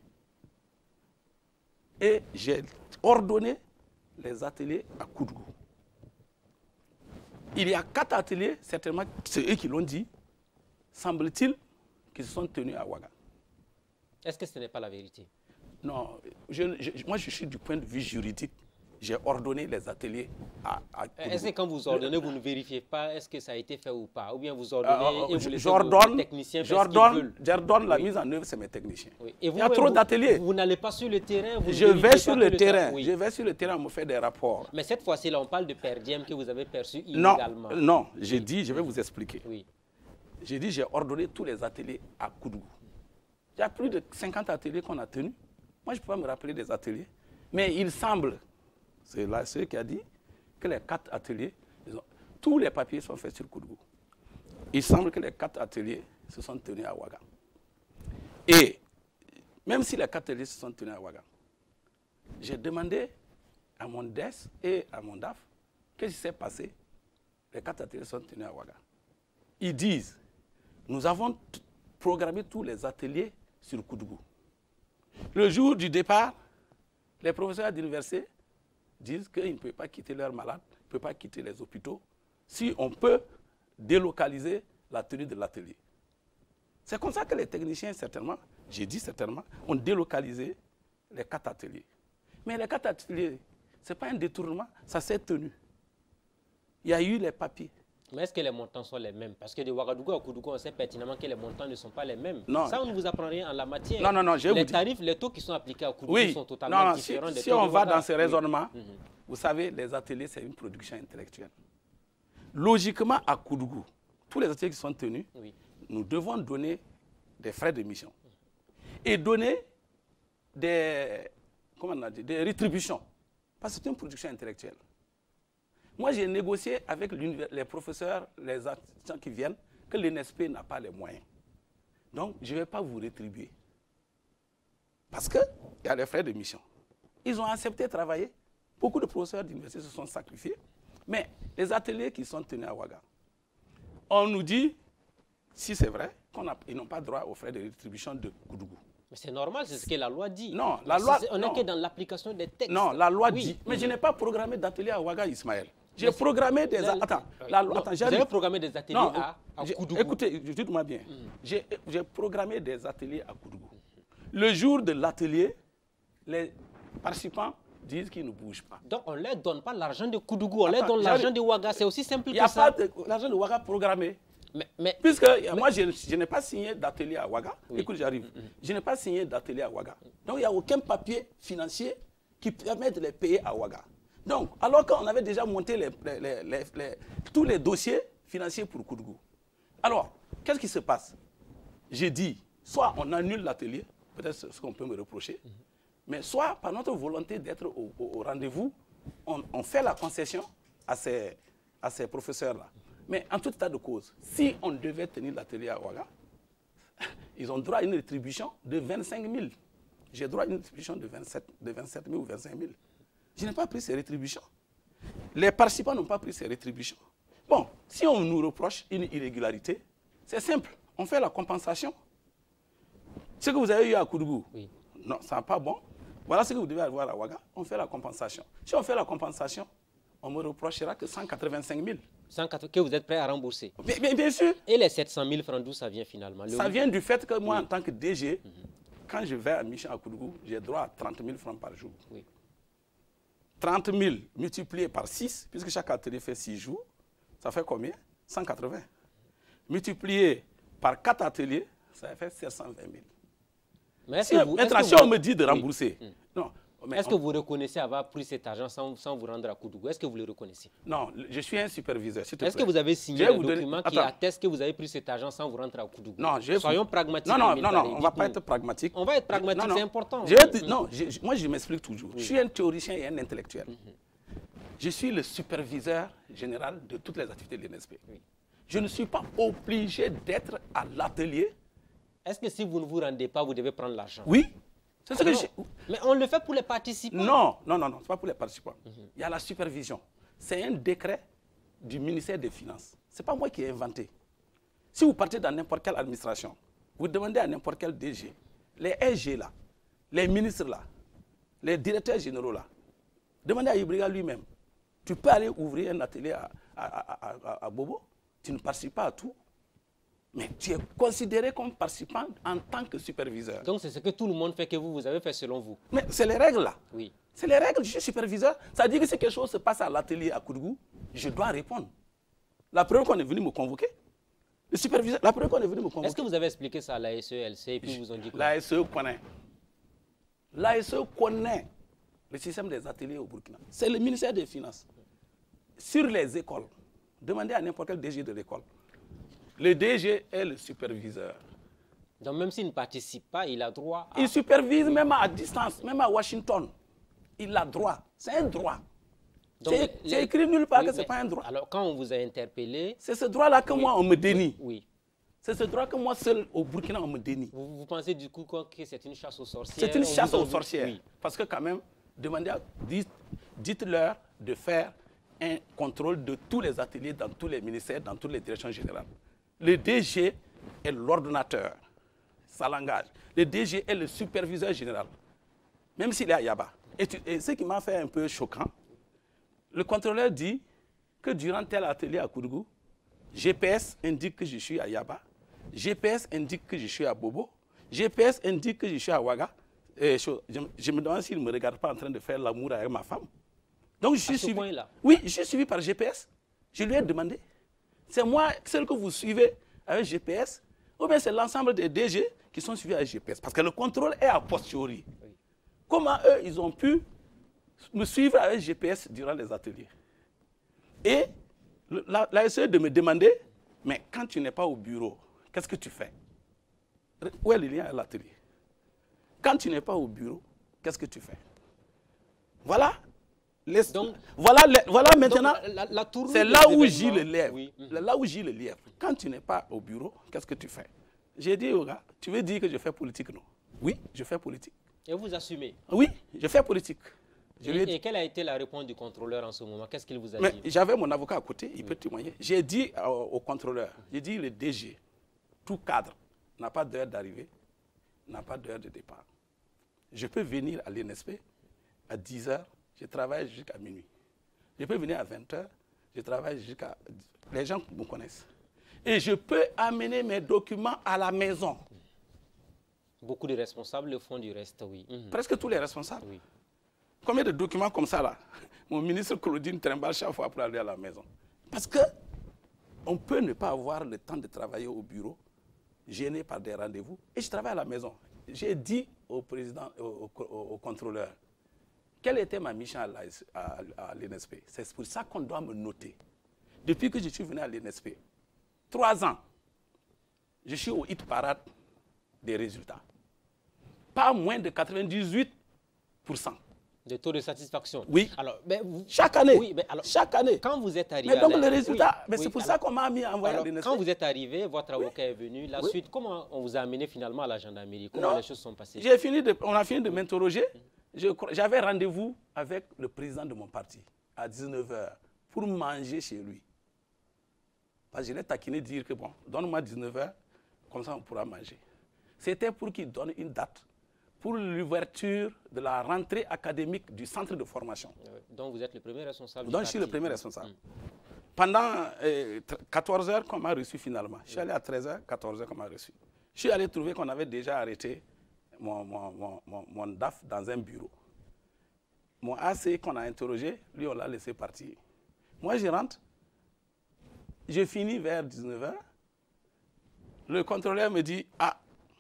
Et j'ai ordonné les ateliers à Koudougou. Il y a 4 ateliers, certainement, c'est eux qui l'ont dit, semble-t-il, qui se sont tenus à Ouaga. Est-ce que ce n'est pas la vérité? Non, moi je suis du point de vue juridique. J'ai ordonné les ateliers à Koudougou. Est-ce que quand vous ordonnez, vous ne vérifiez pas est-ce que ça a été fait ou pas? Ou bien vous ordonnez et vous laissez vos techniciens faire ce qu'ils veulent? J'ordonne la mise en œuvre, c'est mes techniciens. Oui. Il y a trop d'ateliers. Vous n'allez pas sur le terrain? Je vais sur le terrain. Je vais sur le terrain, on me fait des rapports. Mais cette fois-ci, là, on parle de perdième que vous avez perçu illégalement. Non, j'ai dit, je vais vous expliquer. Oui. J'ai dit, j'ai ordonné tous les ateliers à Koudougou. Il y a plus de 50 ateliers qu'on a tenus. Moi, je ne peux pas me rappeler des ateliers. Mais il semble, c'est là celui qui a dit, que les 4 ateliers, tous les papiers sont faits sur Koudougou. Il semble que les 4 ateliers se sont tenus à Ouaga. Et même si les 4 ateliers se sont tenus à Ouaga, j'ai demandé à mon DES et à mon DAF qu'est-ce qui s'est passé. Les 4 ateliers sont tenus à Ouaga. Ils disent, nous avons programmé tous les ateliers sur Koudougou. Le jour du départ, les professeurs d'université disent qu'ils ne peuvent pas quitter leurs malades, ne peuvent pas quitter les hôpitaux, si on peut délocaliser la tenue de l'atelier. C'est comme ça que les techniciens, certainement, j'ai dit certainement, ont délocalisé les 4 ateliers. Mais les 4 ateliers, ce n'est pas un détournement, ça s'est tenu. Il y a eu les papiers. Mais est-ce que les montants sont les mêmes? Parce que de Ouagadougou à Koudougou, on sait pertinemment que les montants ne sont pas les mêmes. Non. Ça, on ne vous apprend rien en la matière. Non, je vais vous dire. Les tarifs, les taux qui sont appliqués à Koudougou sont totalement différents des taux. Si on va dans ce raisonnement, vous savez, les ateliers, c'est une production intellectuelle. Logiquement, à Koudougou, tous les ateliers qui sont tenus, nous devons donner des frais de mission et donner des rétributions. Parce que c'est une production intellectuelle. Moi, j'ai négocié avec les professeurs, les assistants qui viennent, que l'INSP n'a pas les moyens. Donc, je ne vais pas vous rétribuer. Parce qu'il y a les frais de mission. Ils ont accepté de travailler. Beaucoup de professeurs d'université se sont sacrifiés. Mais les ateliers qui sont tenus à Ouaga, on nous dit, si c'est vrai, qu'ils n'ont pas droit aux frais de rétribution de Koudougou. Mais c'est normal, c'est ce que la loi dit. Non, la loi... On n'est que dans l'application des textes. Non, la loi dit... Mais je n'ai pas programmé d'atelier à Ouaga, Ismaël. J'ai programmé des... Attends, vous avez programmé des ateliers à Koudougou. Écoutez, dites-moi bien. J'ai programmé des ateliers à Koudougou. Le jour de l'atelier, les participants disent qu'ils ne bougent pas. Donc on ne leur donne pas l'argent de Koudougou, on leur donne l'argent de Ouaga. C'est aussi simple que ça. Il n'y a pas l'argent de Ouaga programmé. Puisque moi, je n'ai pas signé d'atelier à Ouaga. Écoute, j'arrive. Je n'ai pas signé d'atelier à Ouaga. Donc il n'y a aucun papier financier qui permet de les payer à Ouaga. Donc, alors qu'on avait déjà monté tous les dossiers financiers pour Koudougou. Alors, qu'est-ce qui se passe? J'ai dit, soit on annule l'atelier, peut-être ce qu'on peut me reprocher, mais soit par notre volonté d'être au rendez-vous, on fait la concession à ces professeurs-là. Mais en tout état de cause, si on devait tenir l'atelier à Ouaga, ils ont droit à une rétribution de 25 000. J'ai droit à une rétribution de 27 000 ou 25 000. Je n'ai pas pris ces rétributions. Les participants n'ont pas pris ces rétributions. Bon, si on nous reproche une irrégularité, c'est simple. On fait la compensation. Ce que vous avez eu à Koudougou, non, ça n'est pas bon. Voilà ce que vous devez avoir à Ouaga. On fait la compensation. Si on fait la compensation, on me reprochera que 185 000. Que vous êtes prêt à rembourser. Bien sûr. Et les 700 000 francs, d'où ça vient finalement? Ça vient du fait que moi, en tant que DG, quand je vais à Mission à Koudougou, j'ai droit à 30 000 francs par jour. Oui. 30 000 multiplié par 6, puisque chaque atelier fait 6 jours, ça fait combien? 180. Multiplié par 4 ateliers, ça fait 720 000. Mais maintenant, si on me dit de rembourser, non. Est-ce que vous reconnaissez avoir pris cet argent sans vous rendre à Koudougou? Est-ce que vous le reconnaissez? Non, je suis un superviseur. Est-ce que vous avez signé un document qui atteste que vous avez pris cet argent sans vous rendre à Koudougou? Non, soyons pragmatiques. Non, on ne va pas être pragmatique. On va être pragmatique, c'est important. Non, moi je m'explique toujours. Je suis un théoricien et un intellectuel. Je suis le superviseur général de toutes les activités de l'INSP. Je ne suis pas obligé d'être à l'atelier. Est-ce que si vous ne vous rendez pas, vous devez prendre l'argent? Oui. C'est ce que je... Mais on le fait pour les participants. Non, ce n'est pas pour les participants. Il y a la supervision. C'est un décret du ministère des Finances. Ce n'est pas moi qui ai inventé. Si vous partez dans n'importe quelle administration, vous demandez à n'importe quel DG, les SG là, les ministres là, les directeurs généraux là, demandez à Ibriga lui-même. Tu peux aller ouvrir un atelier à Bobo, tu ne participes pas à tout. Mais tu es considéré comme participant en tant que superviseur. Donc c'est ce que tout le monde fait que vous avez fait selon vous. Mais c'est les règles là. Oui. C'est les règles, je suis superviseur. Ça veut dire que si quelque chose se passe à l'atelier à Koudougou, je dois répondre. La preuve qu'on est venu me convoquer. Le superviseur, la preuve qu'on est venu me convoquer. Est-ce que vous avez expliqué ça à la SELC et puis ils vous ont dit quoi? La SE connaît. La SE connaît le système des ateliers au Burkina. C'est le ministère des Finances. Sur les écoles, demandez à n'importe quel DG de l'école. Le DG est le superviseur. Donc même s'il ne participe pas, il a droit à... Il supervise même à distance, même à Washington. Il a droit. C'est un droit. C'est écrit nulle part que ce n'est pas un droit. Alors quand on vous a interpellé... C'est ce droit-là que moi, on me dénie. Oui. C'est ce droit que moi seul au Burkina, on me dénie. Vous pensez du coup que c'est une chasse aux sorcières? C'est une chasse aux sorcières. Oui. Parce que quand même, dites-leur de faire un contrôle de tous les ateliers dans tous les ministères, dans toutes les directions générales. Le DG est l'ordonnateur, ça l'engage. Le DG est le superviseur général, même s'il est à Yaba. Et ce qui m'a fait un peu choquant, le contrôleur dit que durant tel atelier à Koudougou, GPS indique que je suis à Yaba, GPS indique que je suis à Bobo, GPS indique que je suis à Ouaga. Et je me demande s'il ne me regarde pas en train de faire l'amour avec ma femme. Donc je suis suivi. Oui, je suis suivi par GPS. Je lui ai demandé. C'est moi, celle que vous suivez avec GPS, ou bien c'est l'ensemble des DG qui sont suivis avec GPS. Parce que le contrôle est a posteriori. Oui. Comment eux, ils ont pu me suivre avec GPS durant les ateliers? Et la SE de me demander, mais quand tu n'es pas au bureau, qu'est-ce que tu fais? Où est le lien à l'atelier? Quand tu n'es pas au bureau, qu'est-ce que tu fais? Voilà. Voilà maintenant, c'est là où j'y le lève. Oui. Là où j'y le lève. Quand tu n'es pas au bureau, qu'est-ce que tu fais? J'ai dit au gars, tu veux dire que je fais politique, non? Oui, je fais politique. Et vous assumez? Oui, je fais politique. Et quelle a été la réponse du contrôleur en ce moment? Qu'est-ce qu'il vous a dit? J'avais mon avocat à côté, il peut témoigner. J'ai dit au contrôleur, j'ai dit le DG, tout cadre n'a pas d'heure d'arrivée, n'a pas d'heure de départ. Je peux venir à l'INSP à 10 h. Je travaille jusqu'à minuit. Je peux venir à 20 h, je travaille jusqu'à... Les gens me connaissent. Et je peux amener mes documents à la maison. Beaucoup de responsables le font du reste, oui. Presque tous les responsables. Oui. Combien de documents comme ça, là? Mon ministre Claudine trimballe chaque fois pour aller à la maison. Parce que on peut ne pas avoir le temps de travailler au bureau, gêné par des rendez-vous, et je travaille à la maison. J'ai dit au président, au contrôleur, quelle était ma mission à l'INSP? C'est pour ça qu'on doit me noter. Depuis que je suis venu à l'INSP, 3 ans, je suis au hit parade des résultats. Pas moins de 98%. De taux de satisfaction? Oui. Alors, chaque année. Oui, alors, chaque année. Quand vous êtes arrivé... Mais donc les résultats, c'est pour ça qu'on m'a mis à envoyer à l'INSP. Quand vous êtes arrivé, votre avocat est venu. La suite, comment on vous a amené finalement à la gendarmerie? Comment les choses sont passées? On a fini de m'interroger. J'avais rendez-vous avec le président de mon parti à 19 h pour manger chez lui. Parce que je l'ai taquiné dire que bon, donne-moi 19 h, comme ça on pourra manger. C'était pour qu'il donne une date pour l'ouverture de la rentrée académique du centre de formation. Donc vous êtes le premier responsable? Donc je suis le premier responsable. Pendant 14 h qu'on m'a reçu finalement. Je suis allé à 13 h, 14 h qu'on m'a reçu. Je suis allé trouver qu'on avait déjà arrêté mon DAF dans un bureau. Mon AC qu'on a interrogé, lui, on l'a laissé partir. Moi, je rentre, je finis vers 19h. Le contrôleur me dit, ah,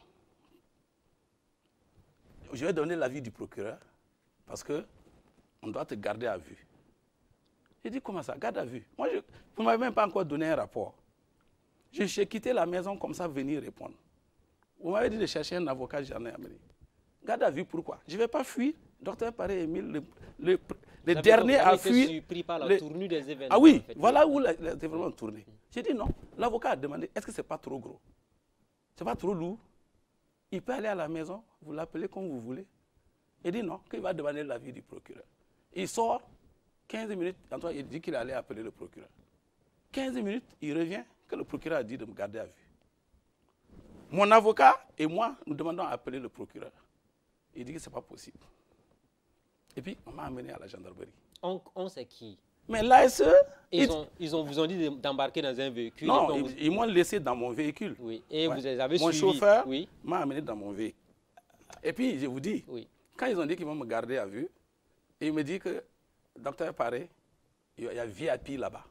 je vais donner l'avis du procureur parce qu'on doit te garder à vue. J'ai dit, comment ça, garde à vue? Moi, vous ne m'avez même pas encore donné un rapport. J'ai quitté la maison comme ça, venir répondre. Vous m'avez dit de chercher un avocat, j'en ai amené. Garde à vue, pourquoi? Je ne vais pas fuir. Docteur Paré-Emile, le dernier à fuir. Vous avez été surpris par la tournure des événements. Ah oui, en fait, voilà où les événements ont tourné. J'ai dit non. L'avocat a demandé, est-ce que ce n'est pas trop gros? Ce n'est pas trop lourd? Il peut aller à la maison, vous l'appelez comme vous voulez. Il dit non, qu'il va demander l'avis du procureur. Il sort, 15 minutes, il dit qu'il allait appeler le procureur. 15 minutes, il revient, que le procureur a dit de me garder à vue. Mon avocat et moi, nous demandons à appeler le procureur. Il dit que ce n'est pas possible. Et puis, on m'a amené à la gendarmerie. On sait qui? Mais l'ASE... Ils vous ont dit d'embarquer dans un véhicule. Non, ils m'ont laissé dans mon véhicule. Oui. Et vous les avez Mon suivis. chauffeur m'a amené dans mon véhicule. Et puis, je vous dis, quand ils ont dit qu'ils vont me garder à vue, ils me disent que, docteur Paré, il y a VIP là-bas.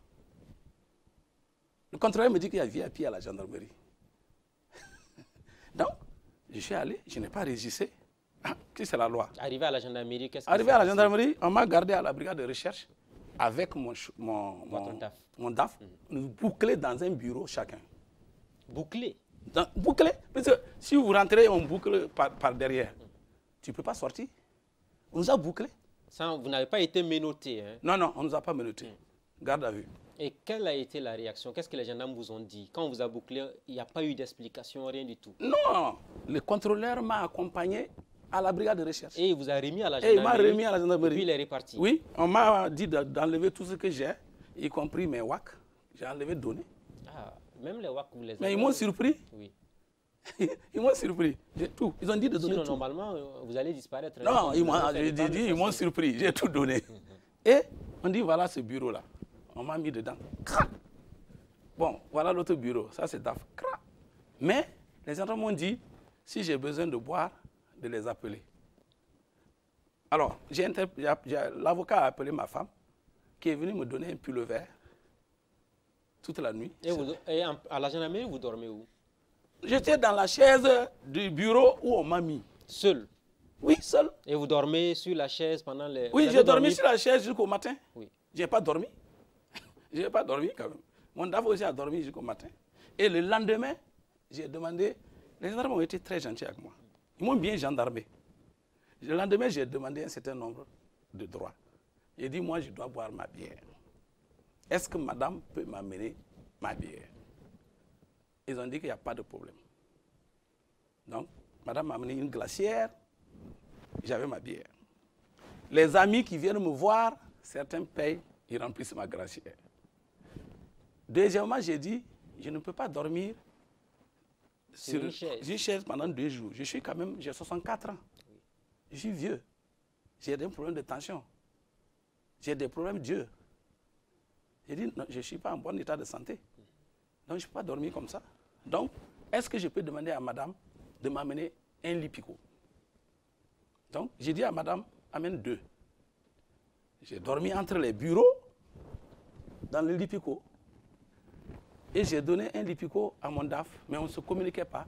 Le contrôleur me dit qu'il y a VIP à la gendarmerie. Donc, je suis allé, je n'ai pas résisté. C'est la loi. Arrivé à la gendarmerie, qu'est-ce que Arrivé à la gendarmerie, on m'a gardé à la brigade de recherche avec mon DAF. Nous bouclés dans un bureau chacun. Bouclé? Bouclé. Parce que si vous rentrez, on boucle par derrière. Tu ne peux pas sortir. On nous a bouclés. Vous n'avez pas été menotté, hein? Non, non, on ne nous a pas menotté. Garde à vue. Et quelle a été la réaction? Qu'est-ce que les gendarmes vous ont dit? Quand on vous a bouclé, il n'y a pas eu d'explication, rien du tout? Non, le contrôleur m'a accompagné à la brigade de recherche. Et il vous a remis à la gendarmerie? Et il m'a remis à la gendarmerie. Et puis il est reparti? Oui, on m'a dit d'enlever tout ce que j'ai, y compris mes WAC. J'ai enlevé données. Ah, même les WAC, vous les avez... Mais ils m'ont surpris. Oui. Ils m'ont surpris. J'ai tout. Ils ont dit de donner tout. Normalement, vous allez disparaître. Non, ils m'ont surpris. J'ai tout donné. Et on dit, voilà ce bureau-là. On m'a mis dedans. Crac. Bon, voilà l'autre bureau. Ça, c'est DAF. Crac. Mais les gens m'ont dit, si j'ai besoin de boire, de les appeler. Alors, l'avocat a appelé ma femme, qui est venue me donner un pull vert toute la nuit. Et à la gendarmerie, vous dormez où? J'étais dans la chaise du bureau où on m'a mis. Seul? Oui, seul. Et vous dormez sur la chaise pendant les... Oui, j'ai dormi sur la chaise jusqu'au matin. Oui. Je n'ai pas dormi. Je n'ai pas dormi quand même. Mon DAF aussi a dormi jusqu'au matin. Et le lendemain, j'ai demandé... Les gendarmes ont été très gentils avec moi. Ils m'ont bien gendarmé. Le lendemain, j'ai demandé un certain nombre de droits. J'ai dit, moi, je dois boire ma bière. Est-ce que madame peut m'amener ma bière? Ils ont dit qu'il n'y a pas de problème. Donc, madame m'a amené une glacière. J'avais ma bière. Les amis qui viennent me voir, certains payent, ils remplissent ma glacière. Deuxièmement, j'ai dit, je ne peux pas dormir sur une chaise pendant 2 jours. Je suis quand même, j'ai 64 ans. Je suis vieux. J'ai des problèmes de tension. J'ai des problèmes d'yeux. J'ai dit, non, je ne suis pas en bon état de santé. Donc, je ne peux pas dormir comme ça. Donc, est-ce que je peux demander à madame de m'amener un Lipico? Donc, j'ai dit à madame, amène 2. J'ai dormi entre les bureaux, dans le Lipico. Et j'ai donné un Lipico à mon DAF, mais on ne se communiquait pas.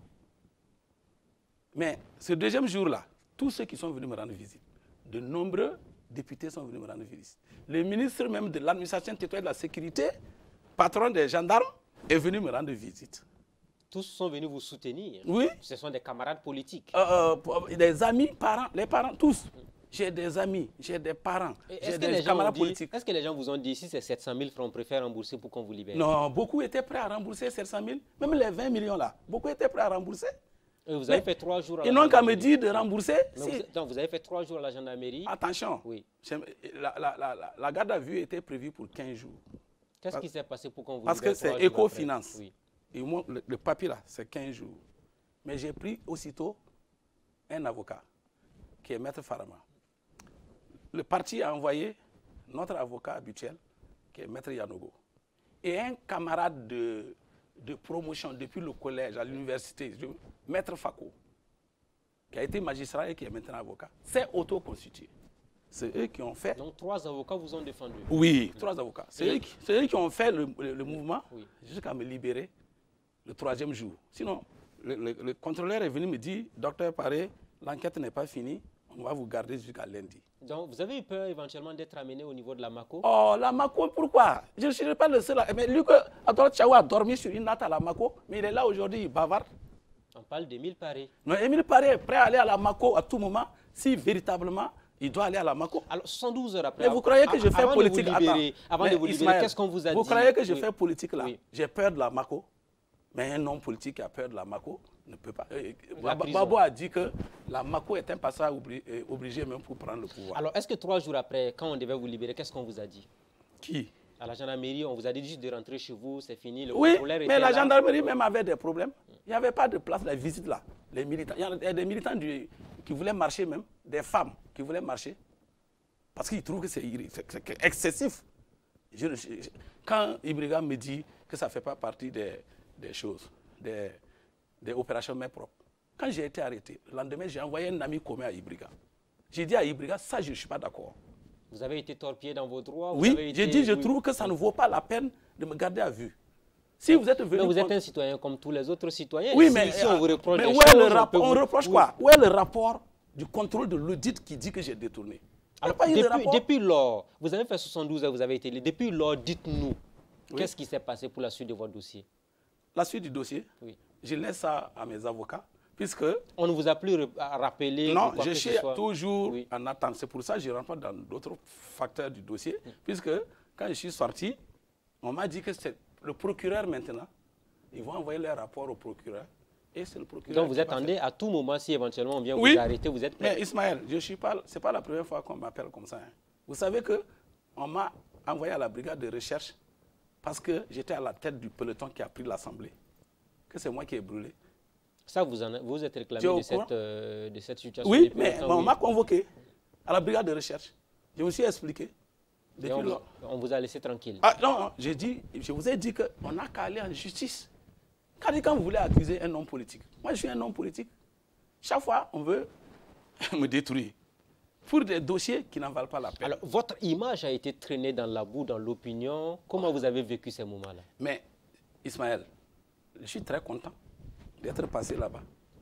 Mais ce deuxième jour-là, tous ceux qui sont venus me rendre visite, de nombreux députés sont venus me rendre visite. Le ministre même de l'administration territoriale de la sécurité, patron des gendarmes, est venu me rendre visite. Tous sont venus vous soutenir? Oui. Ce sont des camarades politiques? Des amis, parents, les parents, tous. J'ai des amis, j'ai des parents, j'ai des camarades politiques. Est-ce que les gens vous ont dit, si c'est 700 000 francs, on préfère rembourser pour qu'on vous libère? Non, beaucoup étaient prêts à rembourser 700 000, même les 20 millions là. Beaucoup étaient prêts à rembourser. Et vous avez fait 3 jours à la gendarmerie. Ils n'ont qu'à me dire de rembourser. Donc vous avez fait 3 jours à la gendarmerie. Attention, oui. La garde à vue était prévue pour 15 jours. Qu'est-ce qui s'est passé pour qu'on vous libère? Parce que c'est Ecofinance. Oui. Et moi, le papier là, c'est 15 jours. Mais j'ai pris aussitôt un avocat, qui est Maître Farama. Le parti a envoyé notre avocat habituel, qui est Maître Yanogo. Et un camarade de promotion depuis le collège à l'université, Maître Fako. qui a été magistrat et qui est maintenant avocat, s'est autoconstitué. C'est eux qui ont fait... Donc 3 avocats vous ont défendu? Oui, 3 avocats. C'est eux qui ont fait le mouvement jusqu'à me libérer le 3e jour. Sinon, le contrôleur est venu me dire, docteur Paré, l'enquête n'est pas finie, on va vous garder jusqu'à lundi. Donc vous avez eu peur éventuellement d'être amené au niveau de la Mako? Oh, la Mako, pourquoi? Je ne serai pas le seul. Mais lui, Adolphe Tchaou a dormi sur une natte à la Mako, mais il est là aujourd'hui, il bavarde. On parle d'Émile Paré. Non, Émile Paré est prêt à aller à la Mako à tout moment, si véritablement il doit aller à la Mako. Alors, 72 heures après... Mais vous croyez que je fais politique avant de vous libérer, qu'est-ce qu'on vous a dit? Vous croyez que je fais politique là? J'ai peur de la Mako. Mais un homme politique qui a peur de la Mako ne peut pas. Babo a dit que la Mako est un passage obligé même pour prendre le pouvoir. Alors, est-ce que 3 jours après, quand on devait vous libérer, qu'est-ce qu'on vous a dit? Qui? À la gendarmerie, on vous a dit juste de rentrer chez vous, c'est fini. Oui, mais la gendarmerie même avait des problèmes. Il n'y avait pas de place, la visite là. Les militants, il y a des militants qui voulaient marcher même, des femmes qui voulaient marcher, parce qu'ils trouvent que c'est excessif. Quand Ibriga me dit que ça ne fait pas partie des choses, des opérations main propres, quand j'ai été arrêté, le lendemain, j'ai envoyé un ami commun à Ibriga. J'ai dit à Ibriga, ça, je ne suis pas d'accord. Vous avez été torpillé dans vos droits? Oui, j'ai dit, je trouve que ça ne vaut pas la peine de me garder à vue. Si vous êtes venu... Mais vous êtes un citoyen comme tous les autres citoyens. Oui, mais si on vous reproche mais des où est choses, le rapport? On reproche quoi? Où est le rapport du contrôle de l'audit qui dit que j'ai détourné? Alors, depuis lors, vous avez fait 72 heures, vous avez été libre. Depuis lors, dites-nous, qu'est-ce qui s'est passé pour la suite de votre dossier? La suite du dossier? Oui. Je laisse ça à mes avocats, puisque... On ne vous a plus rappelé? Non, je suis toujours en attente. C'est pour ça que je ne rentre pas dans d'autres facteurs du dossier, puisque quand je suis sorti, on m'a dit que c'est le procureur maintenant. Ils vont envoyer leur rapport au procureur. Et c'est le procureur. Donc vous attendez à tout moment, si éventuellement on vient vous arrêter, vous êtes prêt? Mais Ismaël, ce n'est pas la première fois qu'on m'appelle comme ça. Hein. Vous savez qu'on m'a envoyé à la brigade de recherche parce que j'étais à la tête du peloton qui a pris l'Assemblée. Que c'est moi qui ai brûlé. Ça, vous êtes réclamé de cette situation? Oui, mais on m'a convoqué à la brigade de recherche. Je me suis expliqué. On vous a laissé tranquille? Ah, non, je vous ai dit qu'on n'a qu'à aller en justice. Quand vous voulez accuser un homme politique, moi je suis un homme politique. Chaque fois, on veut me détruire pour des dossiers qui n'en valent pas la peine. Alors, votre image a été traînée dans la boue, dans l'opinion. Comment vous avez vécu ces moments-là? Mais, Ismaël, je suis très content d'être passé là-bas.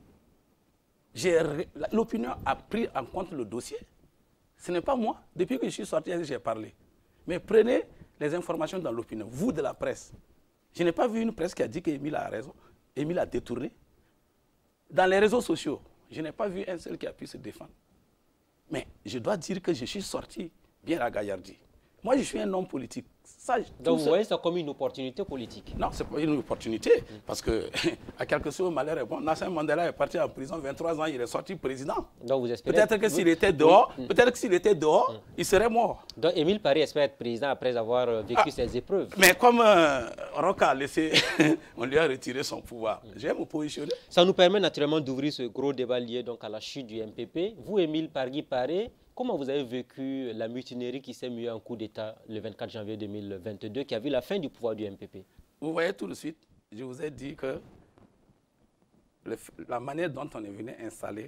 L'opinion a pris en compte le dossier. Ce n'est pas moi. Depuis que je suis sorti, j'ai parlé. Mais prenez les informations dans l'opinion. Vous, de la presse. Je n'ai pas vu une presse qui a dit qu'Émile a raison. Émile a détourné. Dans les réseaux sociaux, je n'ai pas vu un seul qui a pu se défendre. Mais je dois dire que je suis sorti bien à Gaillardi. Moi, je suis un homme politique. Donc vous voyez ça comme une opportunité politique? Non, ce n'est pas une opportunité. Parce que, à quelque chose, malheur est bon. Nelson Mandela est parti en prison 23 ans, il est sorti président. Donc vous espérez... Peut-être que s'il était dehors, il serait mort. Donc Émile Paré espère être président après avoir vécu ces épreuves. Mais comme Roca a laissé, on lui a retiré son pouvoir. Je vais me positionner. Ça nous permet naturellement d'ouvrir ce gros débat lié donc à la chute du MPP. Vous, Émile Paré, comment vous avez vécu la mutinerie qui s'est muée en coup d'État le 24 janvier 2022, qui a vu la fin du pouvoir du MPP? Vous voyez tout de suite, je vous ai dit que la manière dont on est venu installer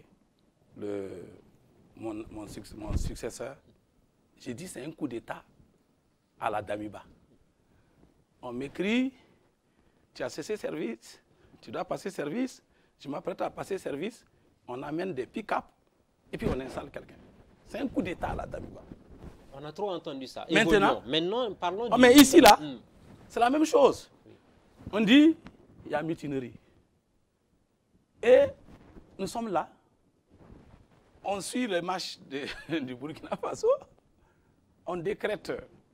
mon successeur, j'ai dit c'est un coup d'État à la Damiba. On m'écrit, tu as cessé service, tu dois passer service, je m'apprête à passer service, on amène des pick-up et puis on installe quelqu'un. C'est un coup d'État à la Damiba. On a trop entendu ça. Maintenant, parlons mais ici, là, c'est la même chose. On dit, il y a mutinerie. Et nous sommes là. On suit le marche du Burkina Faso. On décrète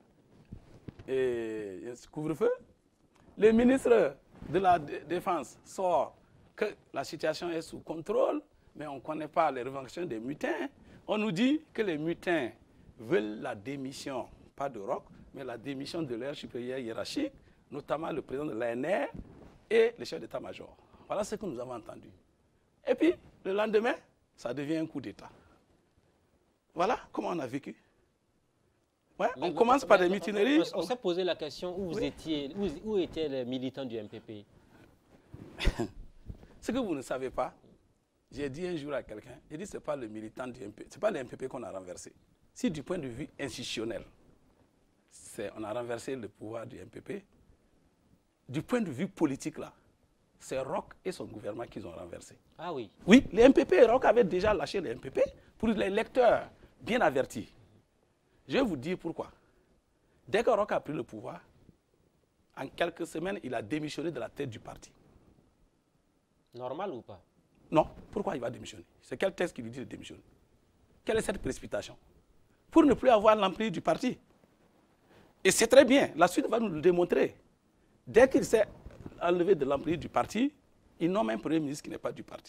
couvre-feu. Le ministre de la Défense sort que la situation est sous contrôle, mais on ne connaît pas les revendications des mutins. On nous dit que les mutins veulent la démission, pas de ROC, mais la démission de leur supérieur hiérarchique, notamment le président de l'ANR et le chef d'état-major. Voilà ce que nous avons entendu. Et puis, le lendemain, ça devient un coup d'État. Voilà comment on a vécu. Ouais, on commence par des mutineries. On s'est posé la question où vous étiez, où étaient les militants du MPP? Ce que vous ne savez pas, J'ai dit un jour à quelqu'un, j'ai dit, ce n'est pas le militant du MPP, ce n'est pas le MPP qu'on a renversé. Si du point de vue institutionnel, on a renversé le pouvoir du MPP, du point de vue politique, là, c'est Roch et son gouvernement qu'ils ont renversé. Ah oui. Oui, les MPP, Roch avait déjà lâché les MPP pour les lecteurs bien avertis. Je vais vous dire pourquoi. Dès que Roch a pris le pouvoir, en quelques semaines, il a démissionné de la tête du parti. Normal ou pas? Non. Pourquoi il va démissionner? C'est quel texte qui lui dit de démissionner? Quelle est cette précipitation? Pour ne plus avoir l'emprise du parti. Et c'est très bien. La suite va nous le démontrer. Dès qu'il s'est enlevé de l'emprise du parti, il nomme un premier ministre qui n'est pas du parti.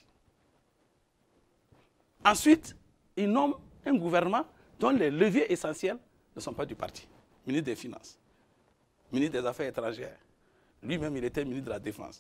Ensuite, il nomme un gouvernement dont les leviers essentiels ne sont pas du parti. Ministre des Finances, ministre des Affaires étrangères. Lui-même, il était ministre de la Défense.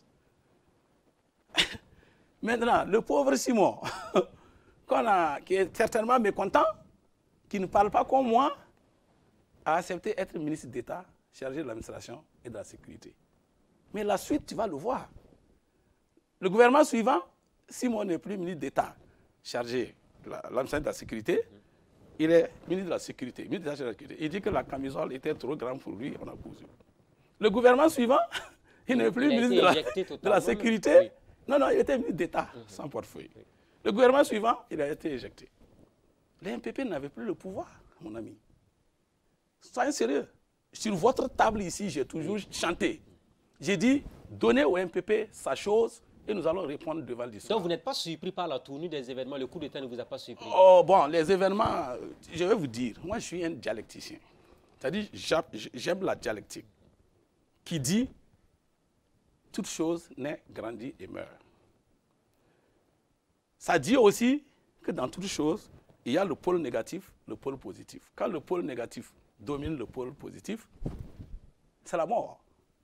Maintenant, le pauvre Simon, qui est certainement mécontent, qui ne parle pas comme moi, a accepté d'être ministre d'État chargé de l'administration et de la sécurité. Mais la suite, tu vas le voir. Le gouvernement suivant, Simon n'est plus ministre d'État chargé de l'administration et de la sécurité. Il est ministre de la Sécurité. Ministre de la Sécurité. Il dit que la camisole était trop grande pour lui, on a cousu. Le gouvernement suivant, il n'est plus ministre de la Sécurité. Oui. Non, non, il était ministre d'État, sans portefeuille. Oui. Le gouvernement suivant, il a été éjecté. Les MPP n'avaient plus le pouvoir, mon ami. Soyez sérieux. Sur votre table ici, j'ai toujours chanté. J'ai dit, donnez au MPP sa chose et nous allons répondre devant l'histoire. Donc vous n'êtes pas surpris par la tournure des événements, le coup d'État ne vous a pas surpris? Oh bon, les événements, je vais vous dire, moi je suis un dialecticien. C'est-à-dire, j'aime la dialectique qui dit, toute chose naît, grandit et meurt. Ça dit aussi que dans toute chose, il y a le pôle négatif, le pôle positif. Quand le pôle négatif domine le pôle positif, c'est la mort.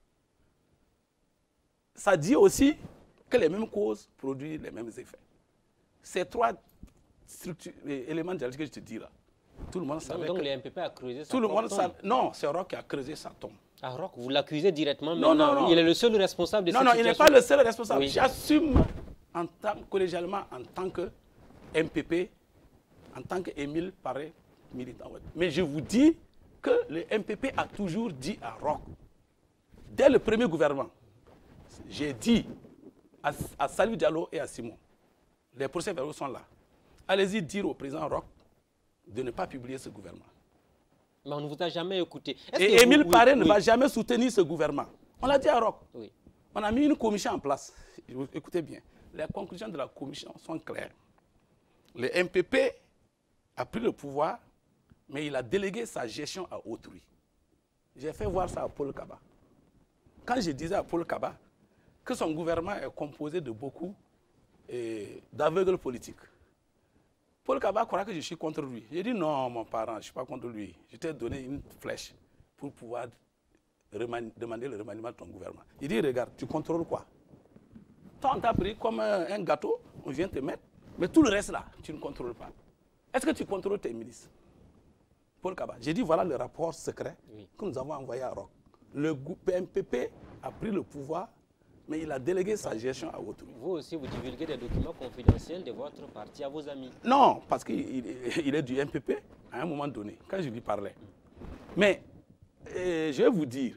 Ça dit aussi que les mêmes causes produisent les mêmes effets. Ces trois éléments dialectiques que je te dis là, tout le monde savait. Donc les MPP a creusé sa tombe. Tout le monde savait. Non, c'est Roch qui a creusé sa tombe. Ah, Roch, vous l'accusez directement? Non, non, non. Il est le seul responsable de cette situation? Non, il n'est pas le seul responsable. Oui. J'assume collégialement en tant que MPP, en tant qu'Émile Paré, militant. Mais je vous dis que le MPP a toujours dit à Roch, dès le premier gouvernement, j'ai dit à Salif Diallo et à Simon, les procès-verbaux sont là. Allez-y dire au président Roch de ne pas publier ce gouvernement. Mais on ne vous a jamais écouté. Et Émile Paré ne va jamais soutenir ce gouvernement. On l'a dit à Roch. Oui. On a mis une commission en place. Écoutez bien, les conclusions de la commission sont claires. Le MPP a pris le pouvoir, mais il a délégué sa gestion à autrui. J'ai fait voir ça à Paul Kaba. Quand je disais à Paul Kaba que son gouvernement est composé de beaucoup d'aveugles politiques, Paul Kaba croit que je suis contre lui. J'ai dit non, mon parent, je ne suis pas contre lui. Je t'ai donné une flèche pour pouvoir demander le remaniement de ton gouvernement. Il dit, regarde, tu contrôles quoi? Toi, on t'a pris comme un gâteau, on vient te mettre, mais tout le reste là, tu ne contrôles pas. Est-ce que tu contrôles tes milices? Paul Kaba. J'ai dit, voilà le rapport secret que nous avons envoyé à Roch. Le MPP a pris le pouvoir, mais il a délégué sa gestion à autrui. Vous aussi, vous divulguez des documents confidentiels de votre parti à vos amis? Non, parce qu'il est du MPP à un moment donné, quand je lui parlais. Mais je vais vous dire,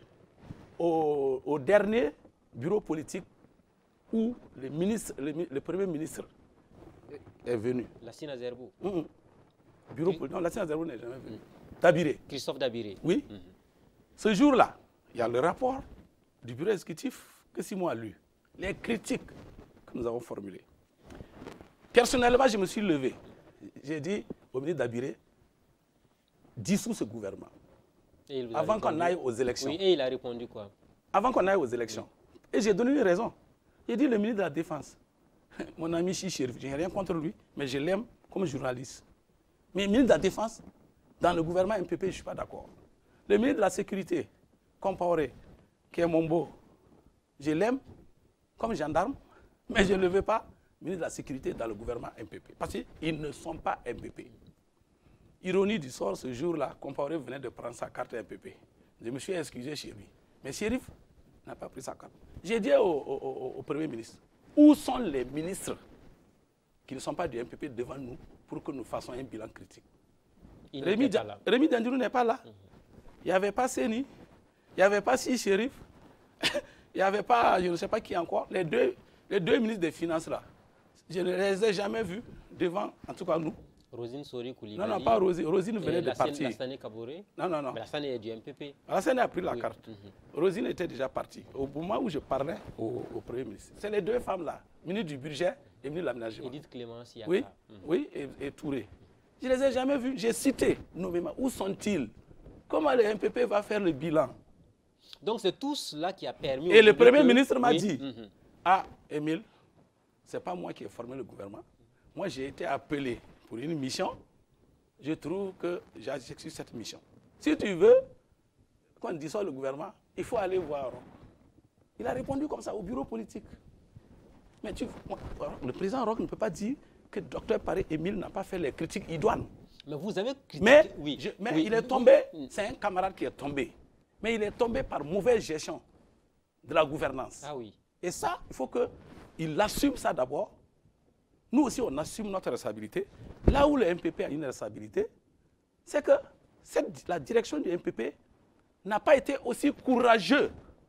au dernier bureau politique où le Premier ministre est venu. Lassine Azerbou. Bureau politique, non, Lassine Azerbou n'est jamais venu. Dabiré. Christophe Dabiré. Oui. Ce jour-là, il y a le rapport du bureau exécutif que Simon a lu. Les critiques que nous avons formulées. Personnellement, je me suis levé. J'ai dit au ministre Dabiré, dissous ce gouvernement. Avant qu'on aille aux élections. Oui, et il a répondu quoi? Avant qu'on aille aux élections. Et j'ai donné une raison. J'ai dit le ministre de la Défense, mon ami Chichir, je n'ai rien contre lui, mais je l'aime comme journaliste. Mais le ministre de la Défense, dans le gouvernement MPP, je ne suis pas d'accord. Le ministre de la Sécurité, Compaoré, qui est mon beau, je l'aime comme gendarme, mais je ne le veux pas ministre de la Sécurité dans le gouvernement MPP. Parce qu'ils ne sont pas MPP. Ironie du sort, ce jour-là, Compaoré venait de prendre sa carte MPP. Je me suis excusé chez lui. Mais Chérif n'a pas pris sa carte. J'ai dit au Premier ministre, où sont les ministres qui ne sont pas du MPP devant nous pour que nous fassions un bilan critique. Rémi Dandirou n'est pas là. Il n'y avait pas Séni, il n'y avait pas Si Chérif, il n'y avait pas, je ne sais pas qui encore, les deux ministres des Finances là. Je ne les ai jamais vus devant, en tout cas nous. Rosine Sori Koulibaly. Non, pas Rosine. Rosine venait de partir. Lassane Kaboré. Non. Mais Lassane est du MPP. Lassane a pris la carte. Rosine était déjà partie. Au moment où je parlais au Premier ministre. C'est les deux femmes là, ministre du budget et ministre de l'aménagement. Edith Clémence Yaka. Oui, et Touré. Je ne les ai jamais vus. J'ai cité nommément. Où sont-ils? Comment le MPP va faire le bilan? Donc c'est tout cela qui a permis... Et le Premier ministre m'a dit, ah, Émile, ce n'est pas moi qui ai formé le gouvernement. Moi, j'ai été appelé pour une mission. Je trouve que j'exécute cette mission. Si tu veux qu'on dissolve le gouvernement, il faut aller voir Roch. Il a répondu comme ça au bureau politique. Mais le président Roch ne peut pas dire que Dr Paré Émile n'a pas fait les critiques idoines. Mais vous avez critiqué... Mais il est tombé, c'est un camarade qui est tombé. Mais il est tombé par mauvaise gestion de la gouvernance. Ah oui. Et ça, il faut qu'il assume ça d'abord. Nous aussi, on assume notre responsabilité. Là où le MPP a une responsabilité, c'est que la direction du MPP n'a pas été aussi courageuse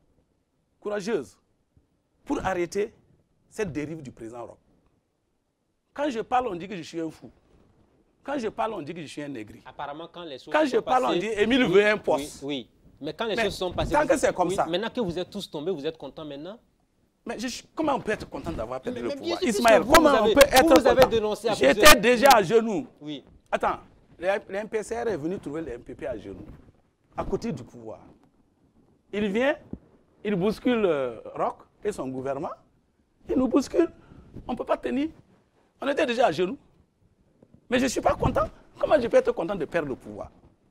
pour arrêter cette dérive du président Roch. Quand je parle, on dit que je suis un fou. Quand je parle, on dit que je suis un négri. Apparemment, quand les choses quand je parle, on dit Émile veut un poste. Oui. Mais quand les choses sont passées... Tant que c'est comme ça. Maintenant que vous êtes tous tombés, vous êtes contents maintenant? Mais comment on peut être content d'avoir perdu le pouvoir? Sûr, Ismaël, comment on peut être content? Vous avez dénoncé à plusieurs... J'étais déjà à genoux. Oui. Attends, le MPCR est venu trouver le MPP à genoux, à côté du pouvoir. Il vient, il bouscule Roch et son gouvernement. Il nous bouscule. On ne peut pas tenir. On était déjà à genoux. Mais je ne suis pas content. Comment je peux être content de perdre le pouvoir?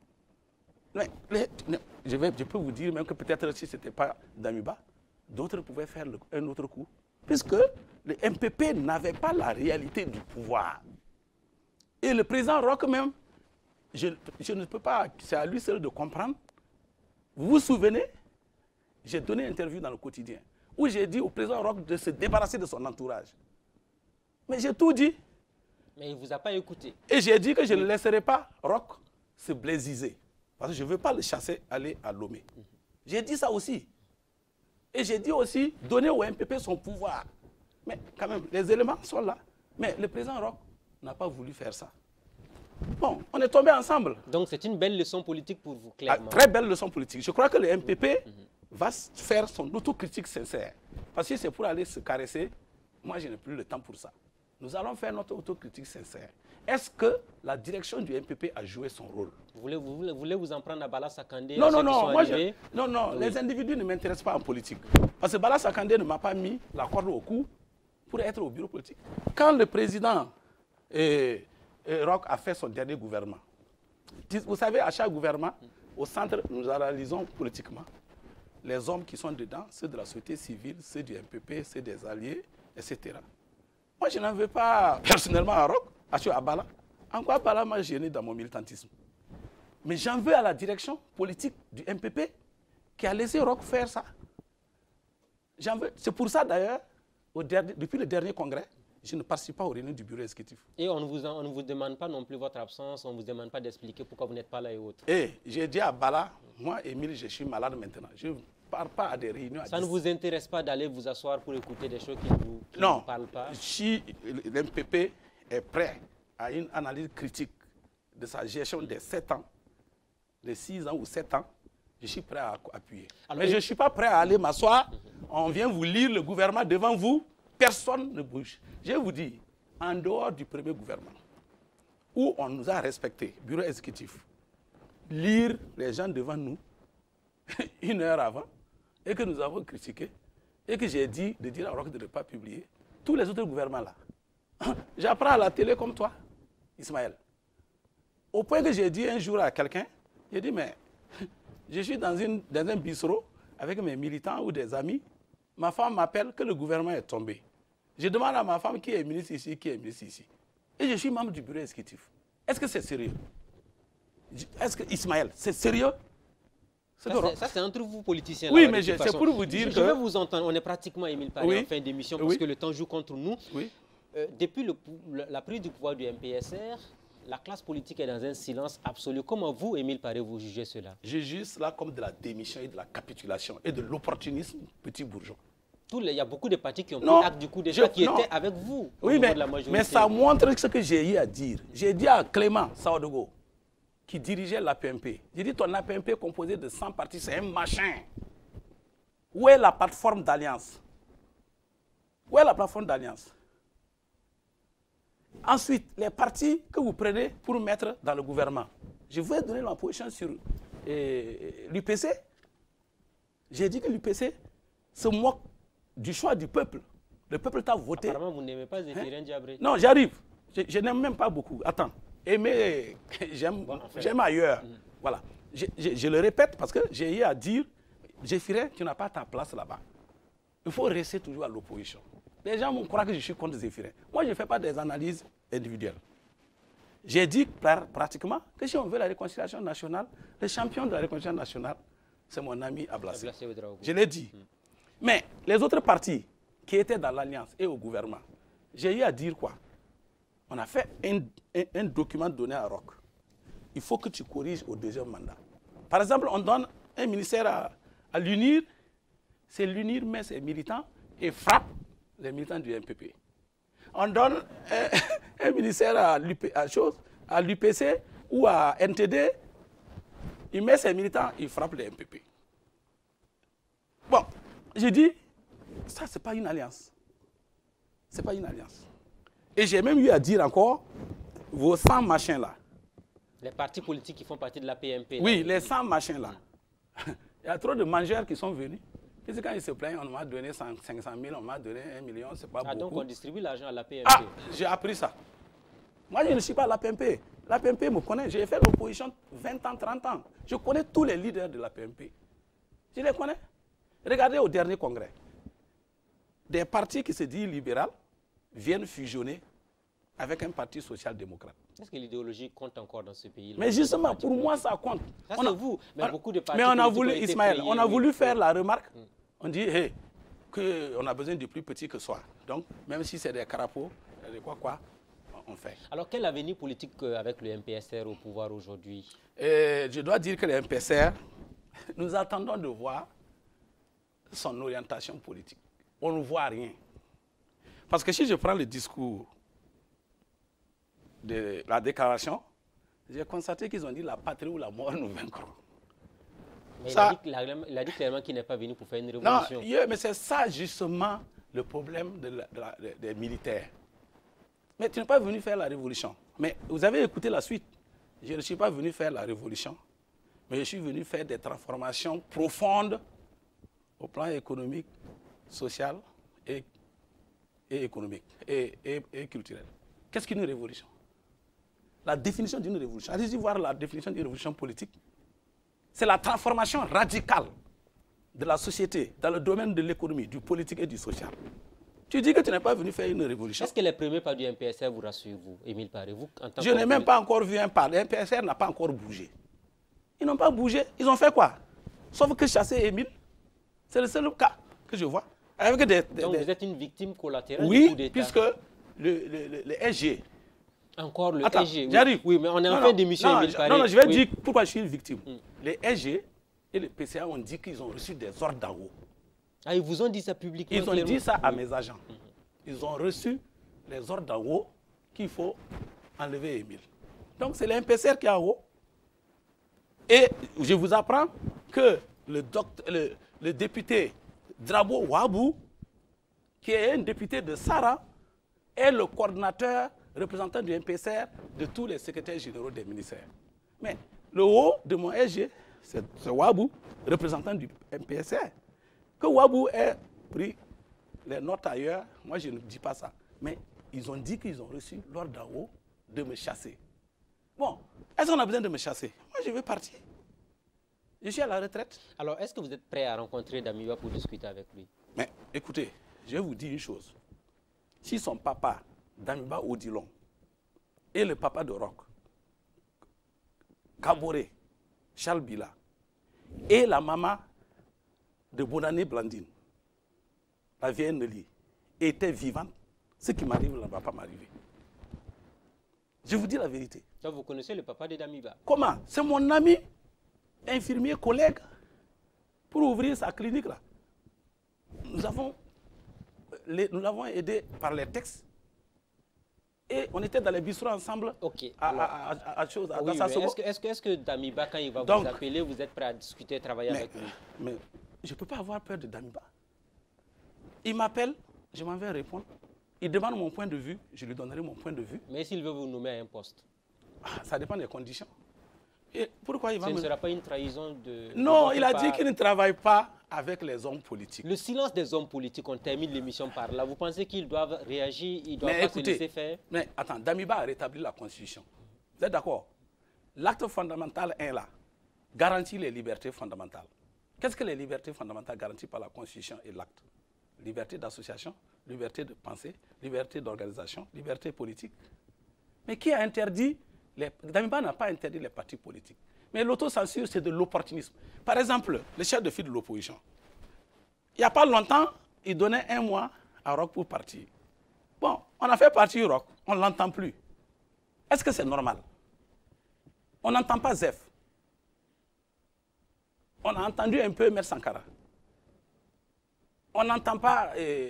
Je peux vous dire même que peut-être si ce n'était pas Damiba, d'autres pouvaient faire un autre coup. Puisque le MPP n'avait pas la réalité du pouvoir. Et le président Roch même, je ne peux pas, c'est à lui seul de comprendre. Vous vous souvenez, j'ai donné une interview dans le quotidien où j'ai dit au président Roch de se débarrasser de son entourage. Mais j'ai tout dit. Mais il ne vous a pas écouté. Et j'ai dit que je ne laisserai pas Roch se blaiser. Parce que je ne veux pas le chasser aller à Lomé. J'ai dit ça aussi. Et j'ai dit aussi donner au MPP son pouvoir. Mais quand même, les éléments sont là. Mais le président Roch n'a pas voulu faire ça. Bon, on est tombés ensemble. Donc c'est une belle leçon politique pour vous, clairement. Très belle leçon politique. Je crois que le MPP va faire son autocritique sincère. Parce que c'est pour aller se caresser. Moi, je n'ai plus le temps pour ça. Nous allons faire notre autocritique sincère. Est-ce que la direction du MPP a joué son rôle? Vous voulez vous en prendre à Bala Sakandé? Non, oui. Les individus ne m'intéressent pas en politique. Parce que Bala Sakandé ne m'a pas mis la corde au cou pour être au bureau politique. Quand le président Roch a fait son dernier gouvernement, vous savez, à chaque gouvernement, au centre, nous analysons politiquement les hommes qui sont dedans, ceux de la société civile, ceux du MPP, ceux des alliés, etc. Moi, je n'en veux pas personnellement à Roch, à Bala. Encore Bala m'a gêné dans mon militantisme. Mais j'en veux à la direction politique du MPP qui a laissé Roch faire ça. J'en veux. C'est pour ça d'ailleurs, depuis le dernier congrès, je ne participe pas aux réunions du bureau exécutif. Et on ne vous demande pas non plus votre absence, on ne vous demande pas d'expliquer pourquoi vous n'êtes pas là et autres. Et j'ai dit à Bala, moi, Émile, je suis malade maintenant. Je ne pars pas à des réunions. Ça ne vous intéresse pas d'aller vous asseoir pour écouter des choses qui ne vous parlent pas? Si l'MPP est prêt à une analyse critique de sa gestion des 7 ans, des 6 ans ou 7 ans, je suis prêt à appuyer. Mais je ne suis pas prêt à aller m'asseoir. On vient vous lire le gouvernement devant vous. Personne ne bouge. Je vous dis, en dehors du premier gouvernement, où on nous a respecté, bureau exécutif, lire les gens devant nous 1 heure avant, et que nous avons critiqué, et que j'ai dit de dire à Roch de ne pas publier, tous les autres gouvernements là, j'apprends à la télé comme toi, Ismaël. Au point que j'ai dit un jour à quelqu'un, j'ai dit, mais je suis dans un bistrot avec mes militants ou des amis, ma femme m'appelle que le gouvernement est tombé. Je demande à ma femme qui est ministre ici, qui est ministre ici. Et je suis membre du bureau exécutif. Est-ce que c'est sérieux? Est-ce que, Ismaël, c'est sérieux? Ça, c'est entre vous, politiciens. Oui, mais c'est pour vous dire que... Je vais vous entendre. On est pratiquement, Émile Paré, en fin d'émission, parce que le temps joue contre nous. Oui. depuis la prise du pouvoir du MPSR, la classe politique est dans un silence absolu. Comment vous, Émile Paré, vous jugez cela? Je juge cela comme de la démission et de la capitulation et de l'opportunisme petit bourgeois. Il y a beaucoup de partis qui ont pris Non, acte du coup d'État qui étaient avec vous oui, au niveau de la majorité. mais ça montre ce que j'ai eu à dire. J'ai dit à Clément Saodogo, qui dirigeait l'APMP, j'ai dit ton APMP composé de 100 partis, c'est un machin. Où est la plateforme d'alliance? Où est la plateforme d'alliance? Ensuite, les partis que vous prenez pour mettre dans le gouvernement. Je vais donner ma position sur l'UPC. J'ai dit que l'UPC se moque du choix du peuple. Le peuple t'a voté. Apparemment, vous n'aimez pas Zéphirin Diabré. Non, j'arrive. Je n'aime même pas beaucoup. Attends. Aimer, j'aime ailleurs. Voilà. Je le répète parce que j'ai eu à dire, Zéphirin, tu n'as pas ta place là-bas. Il faut rester toujours à l'opposition. Les gens vont croire que je suis contre Zéphirin. Moi, je ne fais pas des analyses individuelles. J'ai dit pratiquement que si on veut la réconciliation nationale, le champion de la réconciliation nationale, c'est mon ami Ablassé. Je l'ai dit. Mais les autres partis qui étaient dans l'Alliance et au gouvernement, j'ai eu à dire quoi? On a fait un document donné à Roch. Il faut que tu corriges au deuxième mandat. Par exemple, on donne un ministère à l'UNIR, c'est l'UNIR met ses militants et frappe les militants du MPP. On donne un ministère à l'UPC ou à NTD, il met ses militants, il frappe les MPP. Bon, j'ai dit, ça, ce n'est pas une alliance. Ce n'est pas une alliance. Et j'ai même eu à dire encore, vos 100 machins-là. Les partis politiques qui font partie de la PMP. Oui, les 100 machins-là. Il y a trop de mangeurs qui sont venus. Puis quand ils se plaignent, on m'a donné 500 000, on m'a donné 1 million, c'est pas beaucoup. Donc on distribue l'argent à la PMP. Ah, j'ai appris ça. Moi, je ne suis pas à la PMP. La PMP me connaît. J'ai fait l'opposition 20 ans, 30 ans. Je connais tous les leaders de la PMP. Je les connais. Regardez au dernier congrès. Des partis qui se disent libéraux viennent fusionner avec un parti social-démocrate. Est-ce que l'idéologie compte encore dans ce pays-là? Mais justement, pour moi, ça compte. Ça, c'est vous. Mais beaucoup de partis mais on a voulu, ont été Ismaël, créés, on a voulu faire oui. la remarque. On dit, hey, qu'on a besoin du plus petit que soi. Donc, même si c'est des crapauds, des quoi, on fait. Alors, quel avenir politique avec le MPSR au pouvoir aujourd'hui? Je dois dire que le MPSR, nous attendons de voir son orientation politique. On ne voit rien. Parce que si je prends le discours de la déclaration, j'ai constaté qu'ils ont dit la patrie ou la mort nous vaincront. Mais Ça, il a dit clairement qu'il n'est pas venu pour faire une révolution. Non, mais c'est ça justement le problème des militaires. Mais tu n'es pas venu faire la révolution. Mais vous avez écouté la suite. Je ne suis pas venu faire la révolution, mais je suis venu faire des transformations profondes au plan économique, social et économique et culturel. Qu'est-ce qu'une révolution? La définition d'une révolution. Allez-y voir la définition d'une révolution politique. C'est la transformation radicale de la société dans le domaine de l'économie, du politique et du social. Tu dis que tu n'es pas venu faire une révolution. Est-ce que les premiers pas du MPSR vous rassurent, vous, Émile Paré, vous, en tant Je n'ai même pas encore vu un pas. Le MPSR n'a pas encore bougé. Ils n'ont pas bougé. Ils ont fait quoi? Sauf que chasser Émile. C'est le seul cas que je vois. Avec Donc vous êtes une victime collatérale du coup Oui, d'État. puisque le SG. Encore le Attends, SG, oui. j'arrive. Oui, mais on est en fin d'émission, Émile Paré. Non, je vais Oui. dire pourquoi je suis une victime. Les SG et le PCA ont dit qu'ils ont reçu des ordres d'en haut. Ah, ils vous ont dit ça publiquement? Ils ont dit ça à mes agents. Ils ont reçu les ordres d'en haut qu'il faut enlever Émile. Donc c'est l'MPSR qui est en haut. Et je vous apprends que le député Drabo Wabou, qui est un député de Sara, est le coordinateur représentant du MPSR de tous les secrétaires généraux des ministères. Mais le haut de mon SG, c'est Wabou, représentant du MPSR. Que Wabou ait pris les notes ailleurs, moi je ne dis pas ça. Mais ils ont dit qu'ils ont reçu l'ordre d'en haut de me chasser. Bon, est-ce qu'on a besoin de me chasser? Moi je veux partir. Je suis à la retraite. Alors, est-ce que vous êtes prêt à rencontrer Damiba pour discuter avec lui? Mais écoutez, je vais vous dire une chose. Si son papa, Damiba Odilon, et le papa de Roch, Kaboré, Charles Bila, et la maman de Bonané Blandine, la vieille Nelly, étaient vivantes, Ce qui m'arrive ne va pas m'arriver. Je vous dis la vérité. Donc vous connaissez le papa de Damiba? Comment? C'est mon ami, infirmier, collègue, pour ouvrir sa clinique là. Nous l'avons aidé par les textes. Et on était dans les bistrots ensemble. Ok. Est-ce que Damiba, quand il va vous appeler, vous êtes prêt à discuter, travailler avec lui? Mais je ne peux pas avoir peur de Damiba. Il m'appelle, je m'en vais répondre. Il demande mon point de vue, je lui donnerai mon point de vue. Mais s'il veut vous nommer à un poste? Ça dépend des conditions. Et pourquoi il va Ce ne sera pas une trahison de... Non, il a dit qu'il ne travaille pas avec les hommes politiques. Le silence des hommes politiques, on termine l'émission par là. Vous pensez qu'ils doivent réagir, ils doivent pas se laisser faire? Mais attends, Damiba a rétabli la Constitution. Vous êtes d'accord? L'acte fondamental 1 là garantit les libertés fondamentales. Qu'est-ce que les libertés fondamentales garanties par la Constitution et l'acte? Liberté d'association, liberté de pensée, liberté d'organisation, liberté politique. Mais qui a interdit Damiba n'a pas interdit les partis politiques. Mais l'autocensure, c'est de l'opportunisme. Par exemple, le chef de file de l'opposition, il n'y a pas longtemps, il donnait 1 mois à Roch pour partir. Bon, on a fait partir Roch, on ne l'entend plus. Est-ce que c'est normal? On n'entend pas Zef. On a entendu un peu Maître Sankara. On n'entend pas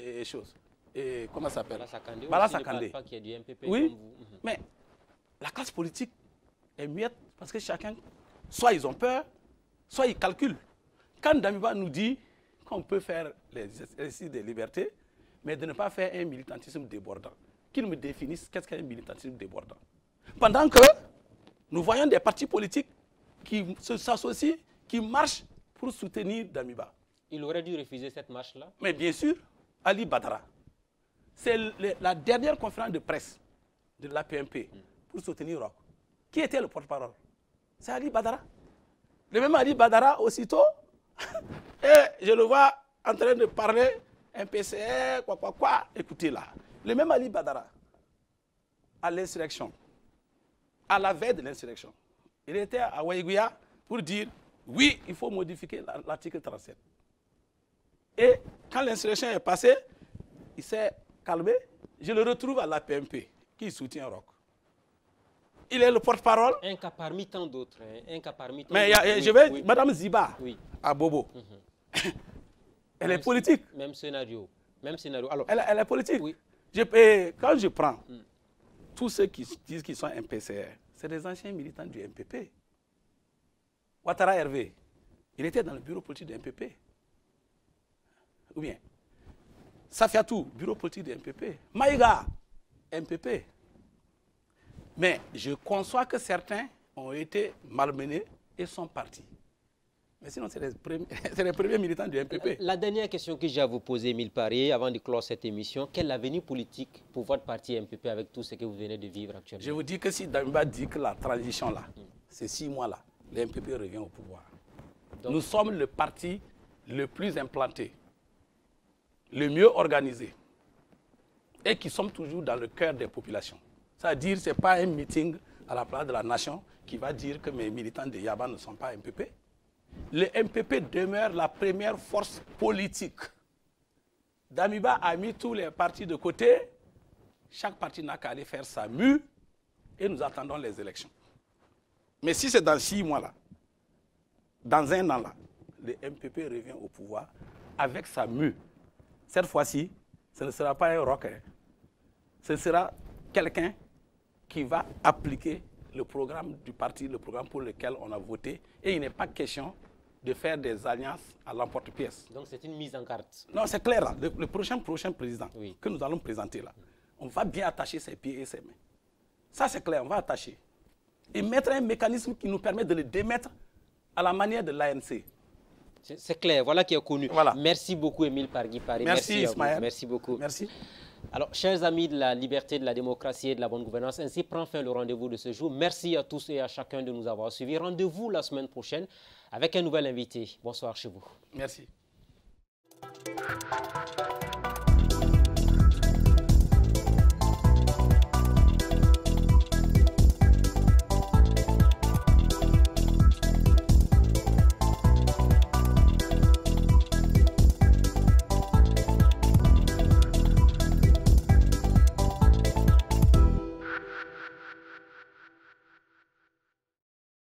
comment ça s'appelle? Bala Sakandé. Oui, mais la classe politique est muette parce que chacun, soit ils ont peur, soit ils calculent. Quand Damiba nous dit qu'on peut faire les exercices des libertés, mais de ne pas faire un militantisme débordant, qu'il me définisse qu'est-ce qu'un militantisme débordant. Pendant que nous voyons des partis politiques qui s'associent, qui marchent pour soutenir Damiba. Il aurait dû refuser cette marche-là? Mais bien sûr, Ali Badara. C'est la dernière conférence de presse de l'APMP pour soutenir Roch. Qui était le porte-parole? C'est Ali Badara. Le même Ali Badara, aussitôt, et je le vois en train de parler, un PCR, quoi. Écoutez là. Le même Ali Badara, à l'insurrection, à la veille de l'insurrection, il était à Waïgouya pour dire oui, il faut modifier l'article 37. Et quand l'insurrection est passée, il s'est calmé. Je le retrouve à l'APMP, qui soutient Roch. Il est le porte-parole. Un cas parmi tant d'autres. Mais Madame Ziba, à Bobo, elle est politique. Même scénario. Alors, elle est politique. Oui. Quand je prends tous ceux qui disent qu'ils sont MPCR, c'est des anciens militants du MPP. Ouattara Hervé, il était dans le bureau politique du MPP. Ou bien, Safiatou, bureau politique du MPP. Maïga, MPP. Mais je conçois que certains ont été malmenés et sont partis. Mais sinon, c'est les premiers militants du MPP. La dernière question que j'ai à vous poser, Émile Paré, avant de clore cette émission, quel est l'avenir politique pour votre parti MPP avec tout ce que vous venez de vivre actuellement? Je vous dis que si Damiba dit que la transition là, ces 6 mois là, le MPP revient au pouvoir. Donc, nous sommes le parti le plus implanté, le mieux organisé et qui sommes toujours dans le cœur des populations. C'est-à-dire que ce n'est pas un meeting à la place de la nation qui va dire que mes militants de Yaba ne sont pas MPP. Le MPP demeure la première force politique. Damiba a mis tous les partis de côté. Chaque parti n'a qu'à aller faire sa mue et nous attendons les élections. Mais si c'est dans 6 mois là, dans 1 an là, le MPP revient au pouvoir avec sa mue. Cette fois-ci, ce ne sera pas un Roch. Ce sera quelqu'un qui va appliquer le programme du parti, le programme pour lequel on a voté. Et il n'est pas question de faire des alliances à l'emporte-pièce. Donc c'est une mise en carte. Non, c'est clair là. Le prochain président que nous allons présenter là, on va bien attacher ses pieds et ses mains. Ça c'est clair, on va attacher. Et mettre un mécanisme qui nous permet de le démettre à la manière de l'ANC. C'est clair, voilà qui est connu. Voilà. Merci beaucoup, Émile Paré. Merci Ismaël. Merci beaucoup. Merci. Alors, chers amis de la liberté, de la démocratie et de la bonne gouvernance, ainsi prend fin le rendez-vous de ce jour. Merci à tous et à chacun de nous avoir suivis. Rendez-vous la semaine prochaine avec un nouvel invité. Bonsoir chez vous. Merci.